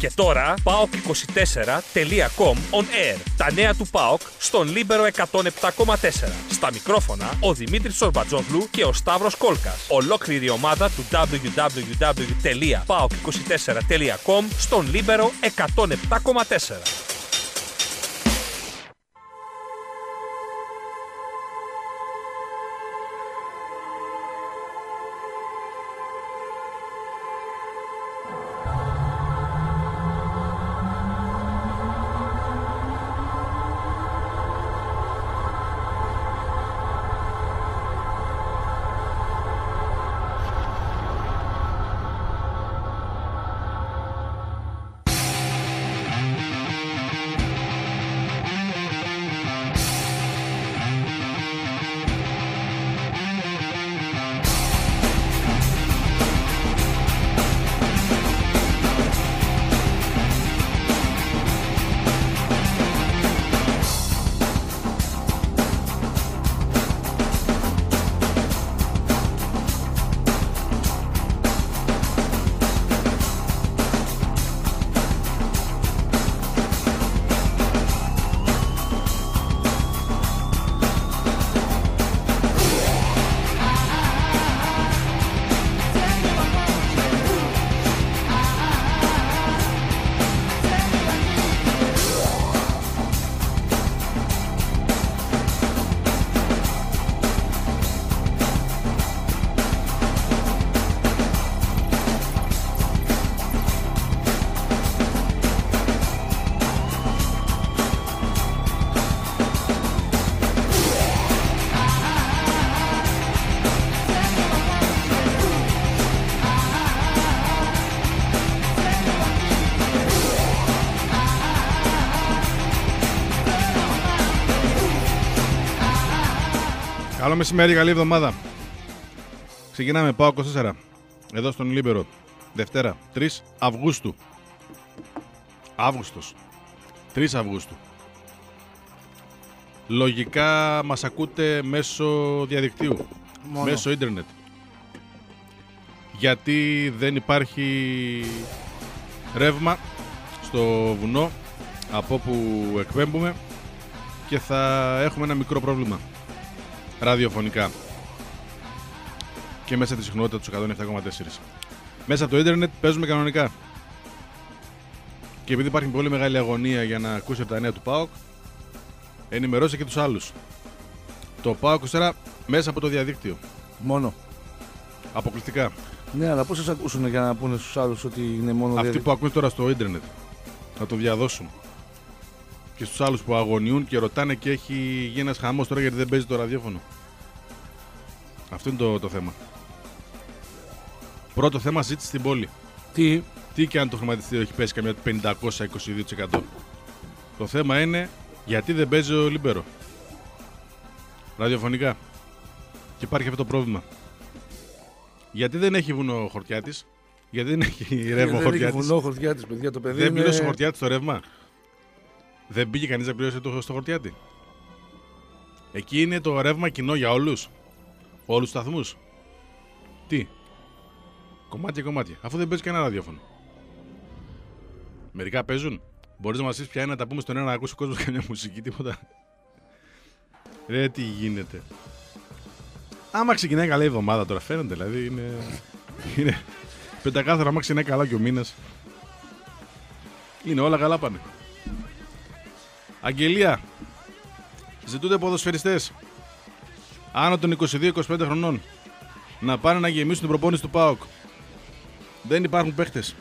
Και τώρα PAOK24.com on air. Τα νέα του ΠΑΟΚ στον Λίμπερο 107,4. Στα μικρόφωνα ο Δημήτρης Σορμπατζόγλου και ο Σταύρος Κόλκας. Ολόκληρη η ομάδα του www.paok24.com στον Λίμπερο 107,4. Καλό μεσημέρι, καλή εβδομάδα. Ξεκινάμε, ΠΑΟΚ 24. Εδώ στον Λίμπερο. Δευτέρα, 3 Αυγούστου. Αύγουστος. 3 Αυγούστου. Λογικά μας ακούτε μέσω διαδικτύου. Μόνο. Μέσω ίντερνετ. Γιατί δεν υπάρχει ρεύμα στο βουνό από όπου εκπέμπουμε και θα έχουμε ένα μικρό πρόβλημα ραδιοφωνικά και μέσα τη συχνότητα του 107,4. Μέσα από το ίντερνετ παίζουμε κανονικά. Και επειδή υπάρχει πολύ μεγάλη αγωνία για να ακούσετε τα νέα του ΠΑΟΚ, ενημερώστε και τους άλλους. Το ΠΑΟΚ 24 μέσα από το διαδίκτυο. Μόνο. Αποκλειστικά. Ναι, αλλά πώς σας ακούσουν για να πούνε στους άλλους ότι είναι μόνο αυτοί που ακούν τώρα στο ίντερνετ θα το διαδώσουν. Και στους άλλους που αγωνιούν και ρωτάνε και έχει γίνει ένας χαμός τώρα γιατί δεν παίζει το ραδιόφωνο. Αυτό είναι το θέμα. Πρώτο θέμα, ζήτηση στην πόλη. Τι και αν το χρηματιστήριο έχει πέσει καμιά 522%. Το θέμα είναι γιατί δεν παίζει ο Λίμπερο ραδιοφωνικά. Και υπάρχει αυτό το πρόβλημα. Γιατί δεν έχει βουνό ο Χορτιάτης. Γιατί δεν έχει ρεύμα ο Χορτιάτης. Δεν έχει βουνό ο Χορτιάτης, παιδιά, το παιδί. Δεν πλήρωσε ο Χορτιάτης το ρεύμα. Δεν πήγε κανείς να πληρώσει στο Χορτιάτη. Εκεί είναι το ρεύμα κοινό για όλους. Όλους τους σταθμούς. Τι. Κομμάτια. Αφού δεν παίζει κανένα ραδιόφωνο. Μερικά παίζουν. Μπορείς να μας πεις ποια είναι να τα πούμε στον ένα να ακούσει ο κόσμος καμιά μουσική, τίποτα. Ρε, τι γίνεται. Άμα ξεκινάει καλά η εβδομάδα τώρα, φαίνεται δηλαδή. Είναι πεντακάθαρα, άμα ξεκινάει καλά και ο μήνας. Είναι όλα καλά πάνε. Αγγελία. Ζητούνται ποδοσφαιριστές άνω των 22-25 χρονών να πάνε να γεμίσουν την προπόνηση του ΠΑΟΚ. Δεν υπάρχουν παίχτες.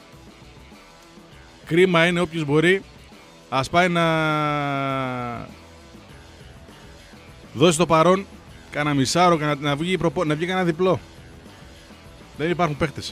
Κρίμα είναι όποιος μπορεί ας πάει να δώσει το παρόν κάνα μισάρο, να βγει κανένα διπλό. Δεν υπάρχουν παίχτες.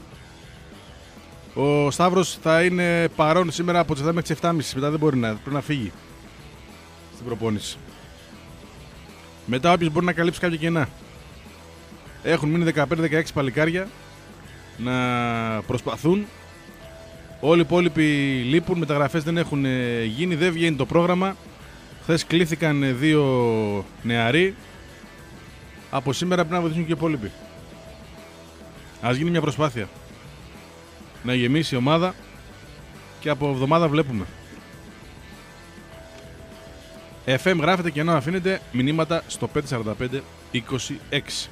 Ο Σταύρος θα είναι παρόν σήμερα από τις 7 μέχρι τις 7.30. Μετά δεν μπορεί πρέπει να φύγει στην προπόνηση. Μετά όποιος μπορεί να καλύψει κάποια κενά. Έχουν μείνει 15-16 παλικάρια να προσπαθούν. Όλοι οι υπόλοιποι λείπουν, μεταγραφές δεν έχουν γίνει, δεν βγαίνει το πρόγραμμα. Χθες κλήθηκαν 2 νεαροί. Από σήμερα πρέπει να βοηθήσουν και οι υπόλοιποι. Ας γίνει μια προσπάθεια να γεμίσει η ομάδα και από εβδομάδα βλέπουμε. FM γράφετε και ενώ αφήνετε μηνύματα στο 545-26.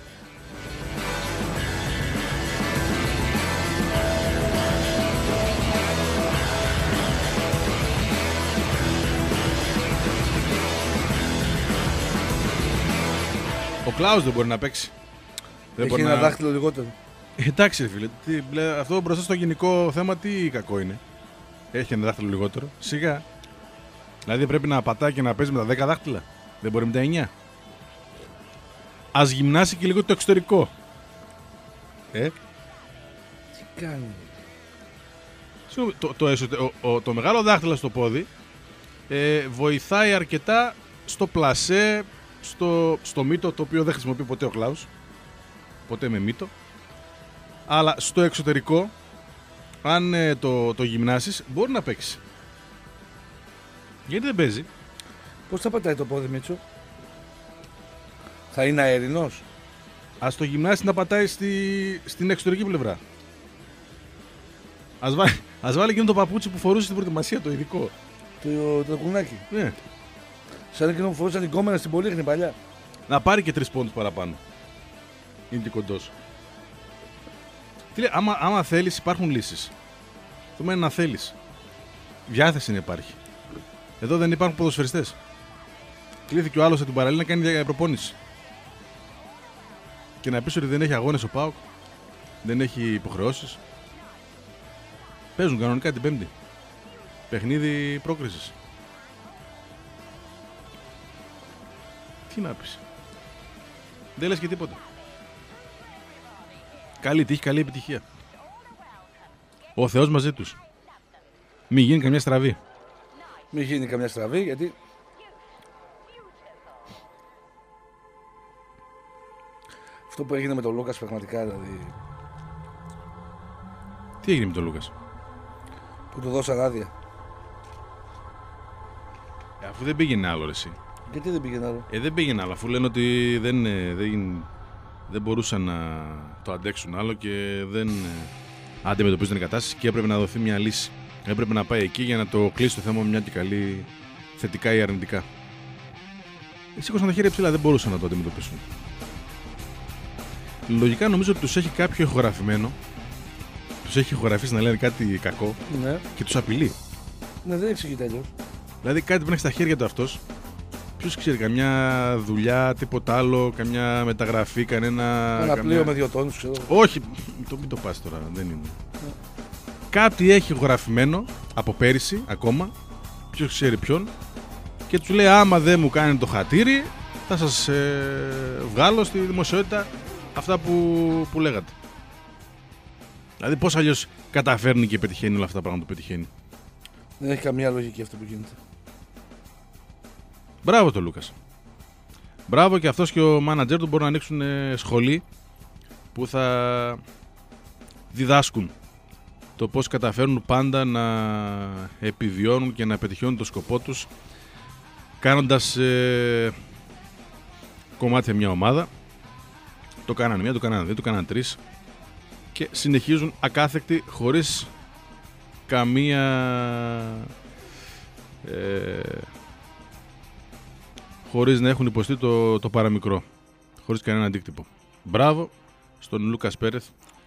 Ο Κλάους δεν μπορεί να παίξει. Έχει ένα δάχτυλο λιγότερο. Εντάξει, φίλε. Αυτό μπροστά στο γενικό θέμα τι κακό είναι. Έχει ένα δάχτυλο λιγότερο. Σιγά. Δηλαδή πρέπει να πατάει και να παίζει με τα 10 δάχτυλα. Δεν μπορεί με τα 9. Ας γυμνάσει και λίγο το εξωτερικό. Τι κάνει. Το μεγάλο δάχτυλο στο πόδι βοηθάει αρκετά στο πλασέ, στο μύτο, το οποίο δεν χρησιμοποιεί ποτέ ο Κλάους. Ποτέ με μύτο. Αλλά στο εξωτερικό, αν το γυμνάσεις, μπορεί να παίξει. Γιατί δεν παίζει? Πώς θα πατάει το πόδι, Μίτσο? Θα είναι αερινός? Ας το γυμνάσει να πατάει στην εξωτερική πλευρά. Ας βάλει εκείνο το παπούτσι που φορούσε στην προετοιμασία, το ειδικό. Το κουνάκι. Ναι. Σαν εκείνο που φορούσαν οι κόμενα στην Πολύχνη παλιά. Να πάρει και 3 πόντους παραπάνω. Είναι και κοντός. Τι λέει, άμα θέλεις, υπάρχουν λύσεις. Το θέμα είναι να θέλεις. Διάθεση να υπάρχει. Εδώ δεν υπάρχουν ποδοσφαιριστές. Κλείθηκε ο άλλος από την παραλία να κάνει προπόνηση. Και να πεις ότι δεν έχει αγώνες ο ΠΑΟΚ, δεν έχει υποχρεώσεις. Παίζουν κανονικά την Πέμπτη. Παιχνίδι πρόκρισης. Τι να πεις? Δεν λες και τίποτα. Καλή τύχη, καλή επιτυχία. Ο Θεός μαζί τους. Μην γίνει καμιά στραβή. Μην γίνει καμιά στραβή, γιατί αυτό που έγινε με τον Λούκας πραγματικά, δηλαδή. Τι έγινε με τον Λούκας? Που του δώσαν άδεια. Αφού δεν πήγαινε άλλο, ρε εσύ. Γιατί δεν πήγαινε άλλο? Δεν πήγαινε άλλο, αφού λένε ότι δεν μπορούσαν να το αντέξουν άλλο και δεν αντιμετωπίζουν την κατάσταση και έπρεπε να δοθεί μια λύση. Έπρεπε να πάει εκεί για να το κλείσει το θέμα με μια και καλή, θετικά ή αρνητικά. Σήκωσαν τα χέρια ψηλά, δεν μπορούσαν να το αντιμετωπίσουν. Λογικά νομίζω ότι τους έχει κάποιο ηχογραφημένο. Τους έχει ηχογραφήσει να λένε κάτι κακό, ναι, και τους απειλεί. Ναι, δεν εξηγείται αλλιώς. Δηλαδή κάτι πρέπει να έχει στα χέρια του αυτός. Ποιος ξέρει, καμιά δουλειά, τίποτα άλλο, καμιά μεταγραφή, Ένα πλοίο με 2 τόνους, ξέρω. Όχι, μην το πας τώρα, δεν είναι. Κάτι έχει γραφημένο από πέρυσι ακόμα, ποιος ξέρει ποιον, και του λέει άμα δεν μου κάνει το χατήρι θα σας βγάλω στη δημοσιότητα αυτά που λέγατε. Δηλαδή πώς αλλιώς καταφέρνει και πετυχαίνει όλα αυτά τα πράγματα που πετυχαίνει? Δεν έχει καμία λογική αυτό που γίνεται. Μπράβο τον Λούκας. Μπράβο, και αυτός και ο μάνατζερ του μπορούν να ανοίξουν σχολή που θα διδάσκουν το πώς καταφέρνουν πάντα να επιβιώνουν και να πετυχαίνουν το σκοπό τους κάνοντας κομμάτια μια ομάδα. Το κάνανε μία, το κάνανε δύο, το κάνανε 3 και συνεχίζουν ακάθεκτοι χωρίς καμία χωρίς να έχουν υποστεί το παραμικρό, χωρίς κανένα αντίκτυπο. Μπράβο στον Λούκας Πέρεθ,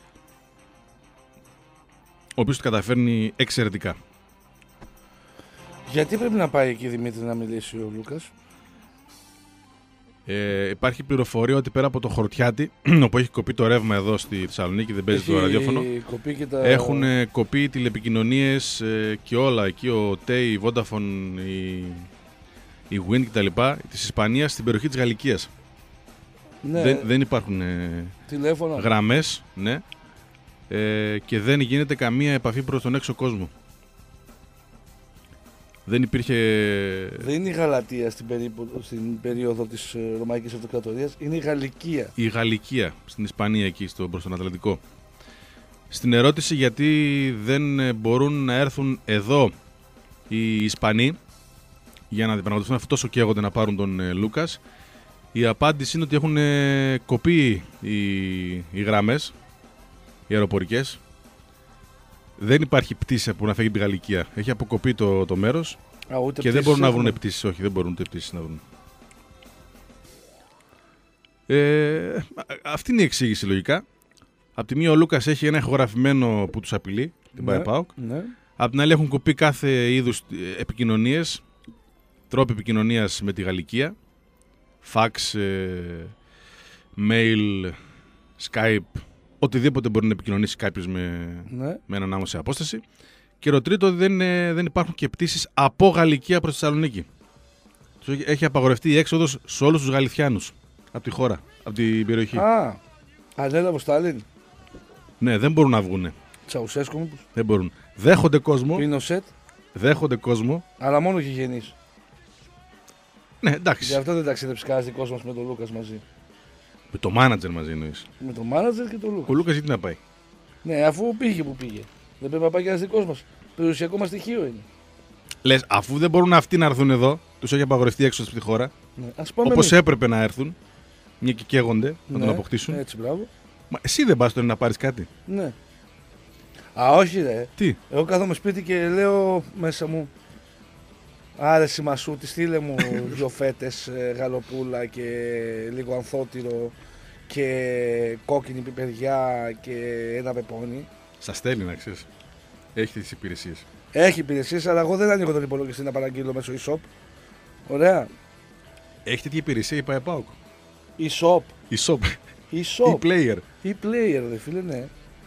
ο οποίος το καταφέρνει εξαιρετικά. Γιατί πρέπει να πάει εκεί, Δημήτρη, να μιλήσει ο Λούκας? Υπάρχει πληροφορία ότι πέρα από το Χορτιάτη, όπου έχει κοπεί το ρεύμα εδώ στη Θεσσαλονίκη, δεν παίζει το ραδιόφωνο, έχουν κοπεί τηλεπικοινωνίες και όλα εκεί, ο ΤΕΙ, η Vodafone, η Wind κτλ. Της Ισπανίας στην περιοχή της Γαλλικίας. Ναι. Δεν υπάρχουν γραμμές, ναι, και δεν γίνεται καμία επαφή προς τον έξω κόσμο. Δεν υπήρχε. Δεν είναι η Γαλατεία στην περίοδο της Ρωμαϊκής Αυτοκρατορίας, είναι η Γαλλικία. Η Γαλλικία στην Ισπανία, εκεί προς τον Ατλαντικό. Στην ερώτηση γιατί δεν μπορούν να έρθουν εδώ οι Ισπανοί για να διαπραγματευτούν, αφού τόσο καίγονται να πάρουν τον Λούκας, η απάντηση είναι ότι έχουν κοπεί οι γραμμές, οι αεροπορικές, Δεν υπάρχει πτήση που να φεύγει από τη Γαλλικία. Έχει αποκοπεί το μέρος και δεν μπορούν να βρουν πτήσεις. Όχι, δεν μπορούν ούτε πτήσεις να βρουν. Αυτή είναι η εξήγηση λογικά. Απ' τη μία ο Λούκας έχει ένα ηχογραφημένο που τους απειλεί, την ΠΑΕΠΑΟΚ. Ναι. Απ' την άλλη έχουν κοπεί κάθε είδους επικοινωνίες, τρόποι επικοινωνίας με τη Γαλλικία. Φαξ, mail, Skype, οτιδήποτε μπορεί να επικοινωνήσει κάποιος με έναν άμμο σε απόσταση. Και το τρίτο, δεν υπάρχουν και πτήσεις από Γαλλικία προς Θεσσαλονίκη. Έχει απαγορευτεί η έξοδος σε όλους τους Γαλιθιάνους από τη χώρα, από την περιοχή. Ανέλαβε ο Στάλιν. Ναι, δεν μπορούν να βγουνε. Τσαουσέσκο μήπως. Δεν μπορούν. Δέχονται κόσμο. Πίνοσετ. Δέχονται κόσμο. Αλλά μόνο γηγενείς. Ναι, εντάξει. Γι' αυτό δεν ταξίδεψε κανένα δικός μας με τον Λούκας μαζί. Με το μάνατζερ μαζί εννοείς. Με τον μάνατζερ και τον Λούκα. Ο Λούκας γιατί να πάει. Ναι, αφού πήγε που πήγε. Δεν πρέπει να πάει κανένα δικός μας. Περιουσιακό μας στοιχείο είναι. Λες, αφού δεν μπορούν αυτοί να έρθουν εδώ, τους έχει απαγορευτεί έξω από τη χώρα. Ναι. Ας πάμε όπως εμείς. έπρεπε να έρθουν. Μια και καίγονται να τον αποκτήσουν. Έτσι, μπράβο. Μα εσύ δεν πας τώρα να πάρεις κάτι. Ναι. Όχι ρε. Τι. Εγώ κάθομαι σπίτι και λέω μέσα μου. Άρεσε Μασούτη, στείλε μου 2 φέτες γαλοπούλα και λίγο ανθότυρο και κόκκινη πιπεριά και ένα πεπόνι. Σας στέλνει να ξέρεις. Έχει τις υπηρεσίες. Έχει υπηρεσίες, αλλά εγώ δεν ανοίγω τον υπολογιστή να παραγγείλω μέσω e-shop. Ωραία. Έχει τέτοια υπηρεσία η ΠΑΕΠΑΟΚ. E-shop. E-shop. E-shop. E-player. E-player, δε φίλε, ναι.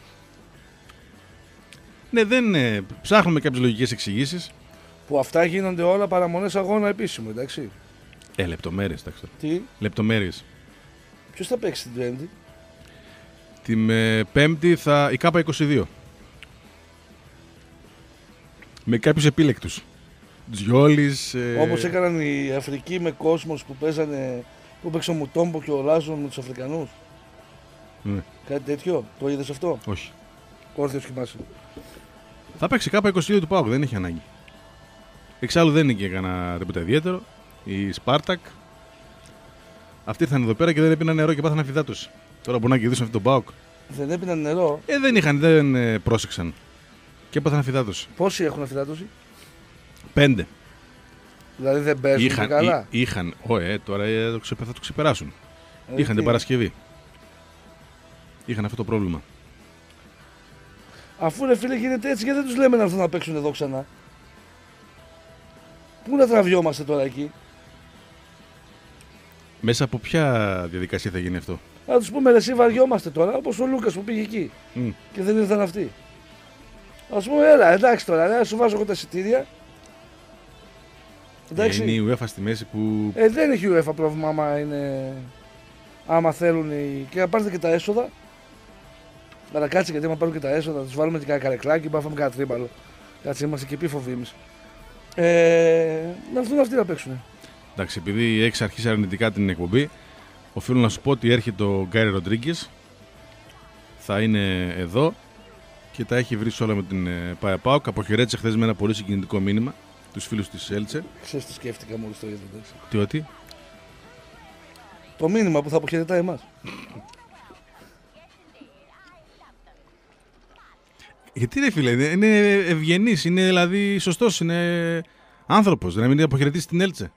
Ναι, δεν ψάχνουμε κάποιες λογικές εξηγήσεις. Που αυτά γίνονται όλα παραμονές αγώνα επίσημου, εντάξει. Λεπτομέρειες, εντάξει. Τι, Λεπτομέρειες. ποιος θα παίξει την Πέμπτη. Την Πέμπτη η K22. Με κάποιους επίλεκτους. Τζιόλης. Όπως έκαναν οι Αφρικοί με Κόσμος που παίζανε. Που παίξε ο Μουτόμπο και ο Λάζον με τους Αφρικανούς. Ναι. Κάτι τέτοιο. Το είδες αυτό. Όχι. Όρθιος κοιμάσαι. Θα παίξει K22 του ΠΑΟΚ, δεν έχει ανάγκη. Εξάλλου δεν είναι και κανένα τίποτα ιδιαίτερο. Η Σπάρτακ. Αυτοί ήρθαν εδώ πέρα και δεν έπιναν νερό και πάθαν αφυδάτωση. Τώρα μπορεί να κερδίσουν αυτό τον ΠΑΟΚ. Δεν έπιναν νερό. Δεν πρόσεξαν. Και έπαθαν αφυδάτωση. Πόσοι έχουν αφυδάτωση. 5. Δηλαδή δεν παίζουν και καλά. Τώρα θα το ξεπεράσουν. Είχαν τι? την Παρασκευή. Είχαν αυτό το πρόβλημα. Αφού ρε φίλε γίνεται έτσι, γιατί δεν τους λέμε να έρθουν να παίξουν εδώ ξανά. Πού να τραβιόμαστε τώρα εκεί. Μέσα από ποια διαδικασία θα γίνει αυτό. Να τους πούμε ρε εσύ βαριόμαστε τώρα, όπως ο Λούκας που πήγε εκεί. Και δεν ήρθαν αυτοί. Ας πούμε έλα εντάξει τώρα, να σου βάζω εγώ τα εισιτήρια. Εντάξει. Είναι η UEFA στη μέση που... Δεν έχει UEFA πρόβλημα άμα θέλουν και να πάρετε και τα έσοδα. Να κάτσει γιατί άμα πάρουν και τα έσοδα, θα τους βάλουμε και κανένα καρεκλάκι, να φάμε κανένα τρίπαλο. Κάτσε, είμαστε και επίφοβοι εμείς. Να έρθουν αυτοί να παίξουν. Εντάξει, επειδή έχεις αρχίσει αρνητικά την εκπομπή, οφείλω να σου πω ότι έρχεται ο Γκάρι Ροντρίγκες. Θα είναι εδώ και τα έχει βρει όλα με την ΠΑΕΠΑΟΚ. Αποχαιρέτησε χθες με ένα πολύ συγκινητικό μήνυμα τους φίλους της Έλτσε. Ξέρεις τι σκέφτηκα μόλις το είδα, εντάξει. Τι ότι? Το μήνυμα που θα αποχαιρετάει εμάς. Γιατί ρε φίλε, είναι ευγενής, είναι δηλαδή σωστός, είναι άνθρωπος, να μην αποχαιρετήσει την Έλτσε.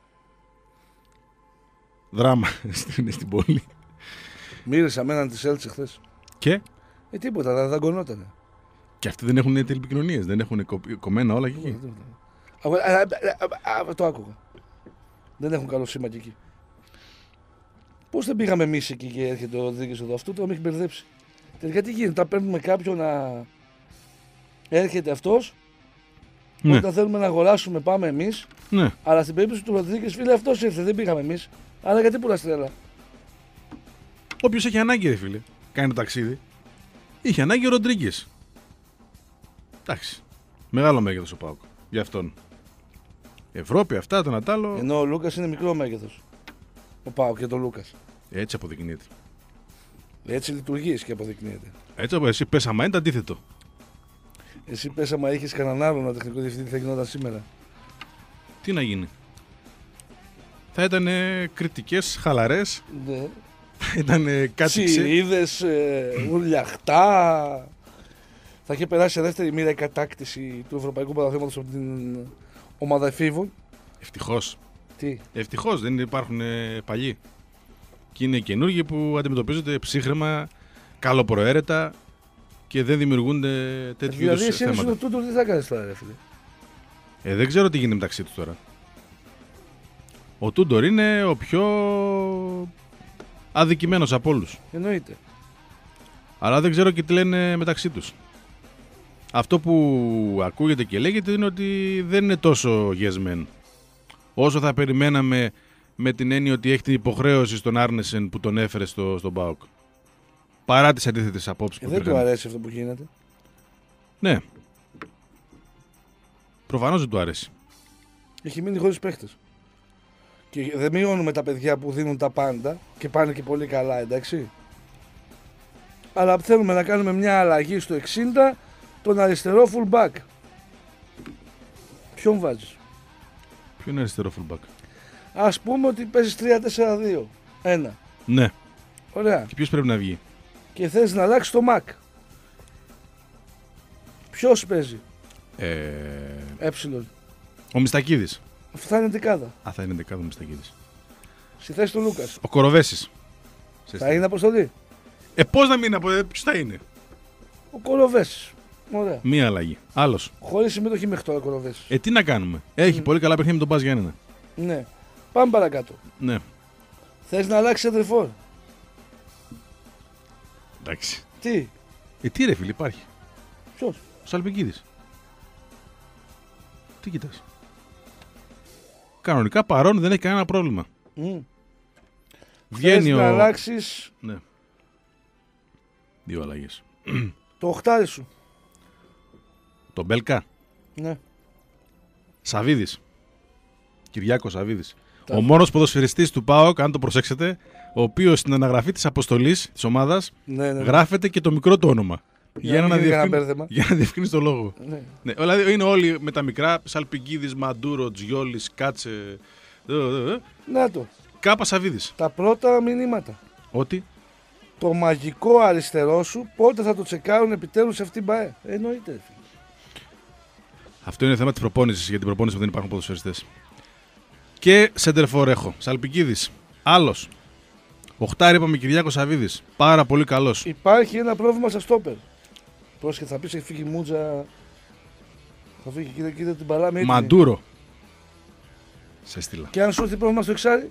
Δράμα στην πόλη. Μύρισα με έναν της Έλτσε χθες. Και? Τίποτα, δεν δαγκωνότανε. Και αυτοί δεν έχουν τηλεπικοινωνίες, δεν έχουν κομμένα όλα και εκεί. Το άκουγα. Δεν έχουν καλό σήμα και εκεί. Πώς δεν πήγαμε εμείς εκεί και έρχεται ο Ροντρίγκες εδώ, αυτό το με έχει μπερδέψει. Τελικά τι γίνεται, τα παίρνουμε κάποιον να έρχεται αυτός. Ναι. Όταν θέλουμε να αγοράσουμε πάμε εμείς. Ναι. Αλλά στην περίπτωση του Ροντρίγκες, φίλε, αυτός ήρθε, δεν πήγαμε εμείς. Αλλά γιατί πουλάς τρέλα. Όποιος έχει ανάγκη, ρε φίλε, κάνει το ταξίδι. Είχε ανάγκη ο Ροντρίγκες. Εντάξει. Μεγάλο μέγεθος ο ΠΑΟΚ. Για αυτόν. Ευρώπη, αυτά, το Νατάλο. Ενώ ο Λούκας είναι μικρό μέγεθος. Ο ΠΑΟΚ και τον Λούκας. Έτσι αποδεικνύεται. Έτσι λειτουργείς και αποδεικνύεται. Έτσι από εσύ πες άμα είναι το αντίθετο. Εσύ πες άμα είχες κανέναν άλλον τεχνικό διευθυντή θα γινόταν σήμερα. Τι να γίνει. Θα ήταν κριτικές, χαλαρές. Ναι. Θα ήταν κάτι Τσιρίδες, ουρλιαχτά. Θα είχε περάσει σε δεύτερη μοίρα η κατάκτηση του Ευρωπαϊκού Πρωταθλήματος από την ομάδα εφήβων. Ευτυχώς. Τι. Ευτυχώς δεν υπάρχουν παλιοί. Και είναι καινούργοι που αντιμετωπίζονται ψύχραιμα, καλοπροαίρετα και δεν δημιουργούνται τέτοιου είδους Δηλαδή, εσύ θέματα. ο Τούντορ τι θα κάνεις τώρα, ρε φίλε. Δεν ξέρω τι γίνεται μεταξύ τους τώρα. Ο Τούντορ είναι ο πιο αδικημένος από όλους. Εννοείται. Αλλά δεν ξέρω και τι λένε μεταξύ τους. Αυτό που ακούγεται και λέγεται είναι ότι δεν είναι τόσο yes men. Όσο θα περιμέναμε με την έννοια ότι έχει την υποχρέωση στον Άρνεσεν που τον έφερε στον ΠΑΟΚ. Παρά τις αντίθετες απόψεις που Δεν υπήρχαν. του αρέσει αυτό που γίνεται. Ναι. Προφανώς δεν του αρέσει. Έχει μείνει χωρίς παίχτες. Και δεν μειώνουμε τα παιδιά που δίνουν τα πάντα και πάνε και πολύ καλά, εντάξει. Αλλά θέλουμε να κάνουμε μια αλλαγή στο 60, τον αριστερό full back. Ποιον βάζεις? Ποιο είναι αριστερό fullback? Ας πούμε ότι παίζεις 3-4-2. Ένα. Ναι. Ωραία. Και ποιος πρέπει να βγει? Και θες να αλλάξεις το Mac. Ποιος παίζει? Έψιλον. Ο Μιστακίδης. Αυτό θα είναι δεκάδα. Θα είναι δεκάδο ο Μιστακίδης. Στη θέση του Λούκας. Ο Κοροβέσης. Θα είναι αποστολή. Πώς να μην ποιος θα είναι? Ο Κοροβέσης. Ωραία. Μία αλλαγή. Άλλος. Χωρίς συμμετοχή μέχρι τώρα ο Κοροβέσης. Τι να κάνουμε? Έχει πολύ καλά παιχνίδια με τον Πας Γιάννενα. Ναι. Πάμε παρακάτω. Ναι. Θες να αλλάξεις σεντερφόρ? Εντάξει. Τι? Τι ρε φίλε, υπάρχει. Ποιος? Ο Σαλπικίδης. Τι κοιτάς? Κανονικά παρόν δεν έχει κανένα πρόβλημα. Βγαίνει Θες να αλλάξεις Ναι. Δύο αλλαγές. το οχτάρι σου. Τον Μπέλκα. Ναι. Σαβίδης. Κυριάκος Σαβίδης. Ο μόνος ποδοσφαιριστής του ΠΑΟΚ, αν το προσέξετε, ο οποίος στην αναγραφή της αποστολής της ομάδας Ναι. γράφεται και το μικρό του όνομα. Για να μην γίνει κανένα μπέρδεμα. Για να διευκρινίσει το λόγο. Ναι. Ναι, δηλαδή είναι όλοι με τα μικρά, Σαλπικίδης, Μαντούρο, Τζιόλης, Κάτσε. Να το. Κάπα Σαβίδης. Τα πρώτα μηνύματα. Ότι. Το μαγικό αριστερό σου πότε θα το τσεκάρουν επιτέλους σε αυτήν την ΠΑΕ? Εννοείται. Φίλε. Αυτό είναι θέμα της προπόνησης, για την προπόνηση που δεν υπάρχουν ποδοσφαιριστές. Και σέντερφορ έχω. Σαλπικίδης. Άλλος. Οχτάρι είπαμε Κυριάκος Σαβίδης. Πάρα πολύ καλός. Υπάρχει ένα πρόβλημα στα στόπερ. Πρόσεχε, θα πεις έχει φύγει η Μούτζα. Θα φύγει, κοίτα την παλά με Μαντούρο. Σε στείλα. Και αν σου έρθει πρόβλημα στο εξάρι.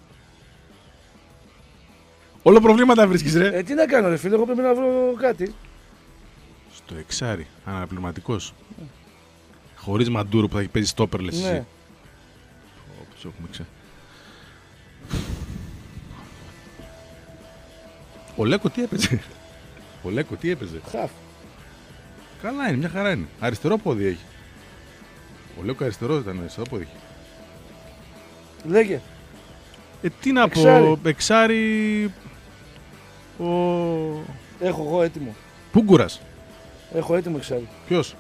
Όλο προβλήματα βρίσκεις ρε. Τι να κάνω ρε φίλε, εγώ πρέπει να βρω κάτι. Στο εξάρι. Αναπληρωματικός. Χωρίς Μαντούρο που θα έχει παίζει στόπερ λες εσύ. Ναι. Όπως έχουμε Ο Λέκο τι έπαιζε? Ο Λέκο τι έπαιζε? Χαφ. Καλά είναι, μια χαρά είναι. Αριστερό πόδι έχει. Ο Λέκο αριστερός ήταν, αριστερό πόδι έχει. Λέγε. Τι να Εξάρι. πω, εξάρι. Έχω εγώ έτοιμο. Πούγκουρας. Έχω έτοιμο εξάρι. Ποιος?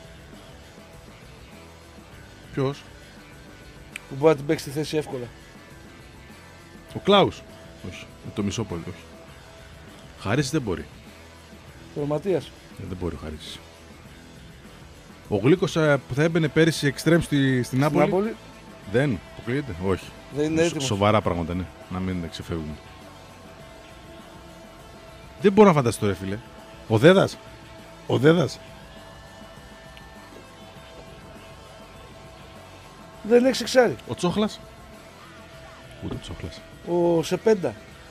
Που μπορεί να την παίξει τη θέση εύκολα. Ο Κλάους. Όχι, με το μισό πόδι, όχι. Χαρίσεις δεν μπορεί. Ρωματίας. Δεν μπορεί ο Χαρίσεις. Ο Γλίκος που θα έμπαινε πέρυσι εξτρέμ στην Νάπολη. Νάπολη. Δεν, αποκλείεται. Όχι. Δεν είναι έτοιμος. Σοβαρά πράγματα, ναι. Να μην ξεφεύγουν. Δεν μπορώ να φανταστώ, ρε φίλε. Ο Δέδας. Ο Δέδας. Δεν έχει εξάρι. Ο Τσόχλας. Ούτε ο Τσόχλας. Ο Σεπέντα.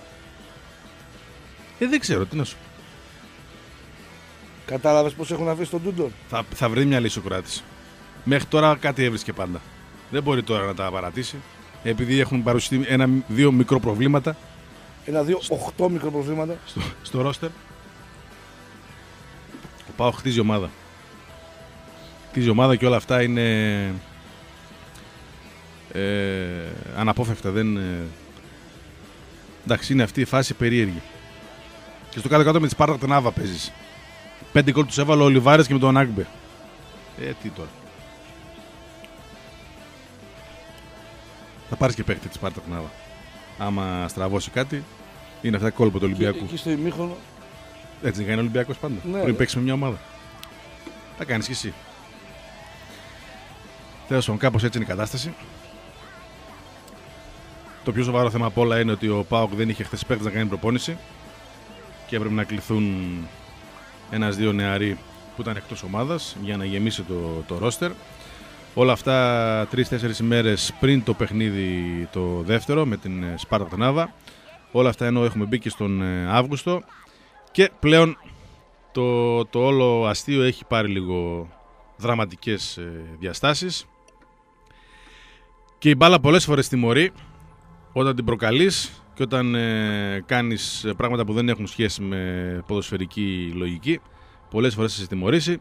Δεν ξέρω, τι να σου. Κατάλαβες πως έχουν αφήσει τον Τούντορ. Θα βρει μια λύση ο Κουράτης. Μέχρι τώρα κάτι έβρισκε πάντα. Δεν μπορεί τώρα να τα παρατήσει. Επειδή έχουν παρουσιαστεί ένα-δύο μικροπροβλήματα. Ένα-δύο, 8 μικροπροβλήματα. Στο ρόστερ. Ο ΠΑΟΚ χτίζει ομάδα. Χτίζει ομάδα και όλα αυτά είναι αναπόφευκτα. Εντάξει, είναι αυτή η φάση περίεργη. Και στο κάτω-κάτω με τη Σπάρτα Τρνάβα παίζεις. 5 γκολ τους έβαλε ο Ολιβάρες και με τον Άγκμπε. Τι τώρα. Θα πάρεις και παίχτη τη Σπάρτα Τρνάβα. Άμα στραβώσει κάτι, είναι αυτά κόλπο του Ολυμπιακού. Εκεί στο ημίχρονο. Έτσι δεν κάνει ο Ολυμπιακός πάντα. Ναι, πριν παίξει με μια ομάδα. Θα κάνεις και εσύ. Τέλος πάντων, κάπως έτσι είναι η κατάσταση. Το πιο σοβαρό θέμα απ' όλα είναι ότι ο ΠΑΟΚ δεν είχε χθες παίκτες να κάνει προπόνηση και έπρεπε να κληθούν ένας-δύο νεαροί που ήταν εκτός ομάδας για να γεμίσει το ρόστερ. Όλα αυτά 3-4 ημέρες πριν το παιχνίδι το δεύτερο με την Σπάρτα Τρνάβα. Όλα αυτά ενώ έχουμε μπει και στον Αύγουστο και πλέον το όλο αστείο έχει πάρει λίγο δραματικές διαστάσεις και η μπάλα πολλές φορές τιμωρεί όταν την προκαλείς και όταν κάνεις πράγματα που δεν έχουν σχέση με ποδοσφαιρική λογική. Πολλές φορές θα σε τιμωρήσει.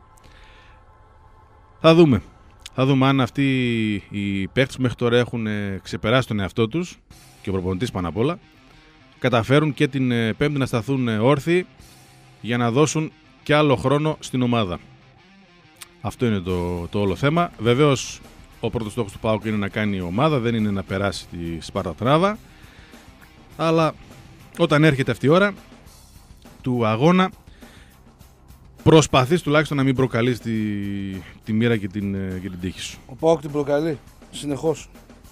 Θα δούμε αν αυτοί οι παίκτες που μέχρι τώρα έχουν ξεπεράσει τον εαυτό τους και ο προπονητής πάνω απ' όλα καταφέρουν και την Πέμπτη να σταθούν όρθιοι για να δώσουν και άλλο χρόνο στην ομάδα. Αυτό είναι το όλο θέμα. Βεβαίως ο πρώτος στόχος του ΠΑΟΚ είναι να κάνει ομάδα, δεν είναι να περάσει τη Σπάρτα Τράβα. Αλλά όταν έρχεται αυτή η ώρα του αγώνα προσπαθείς τουλάχιστον να μην προκαλείς τη μοίρα και την τύχη σου. Ο ΠΑΟΚ την προκαλεί συνεχώς.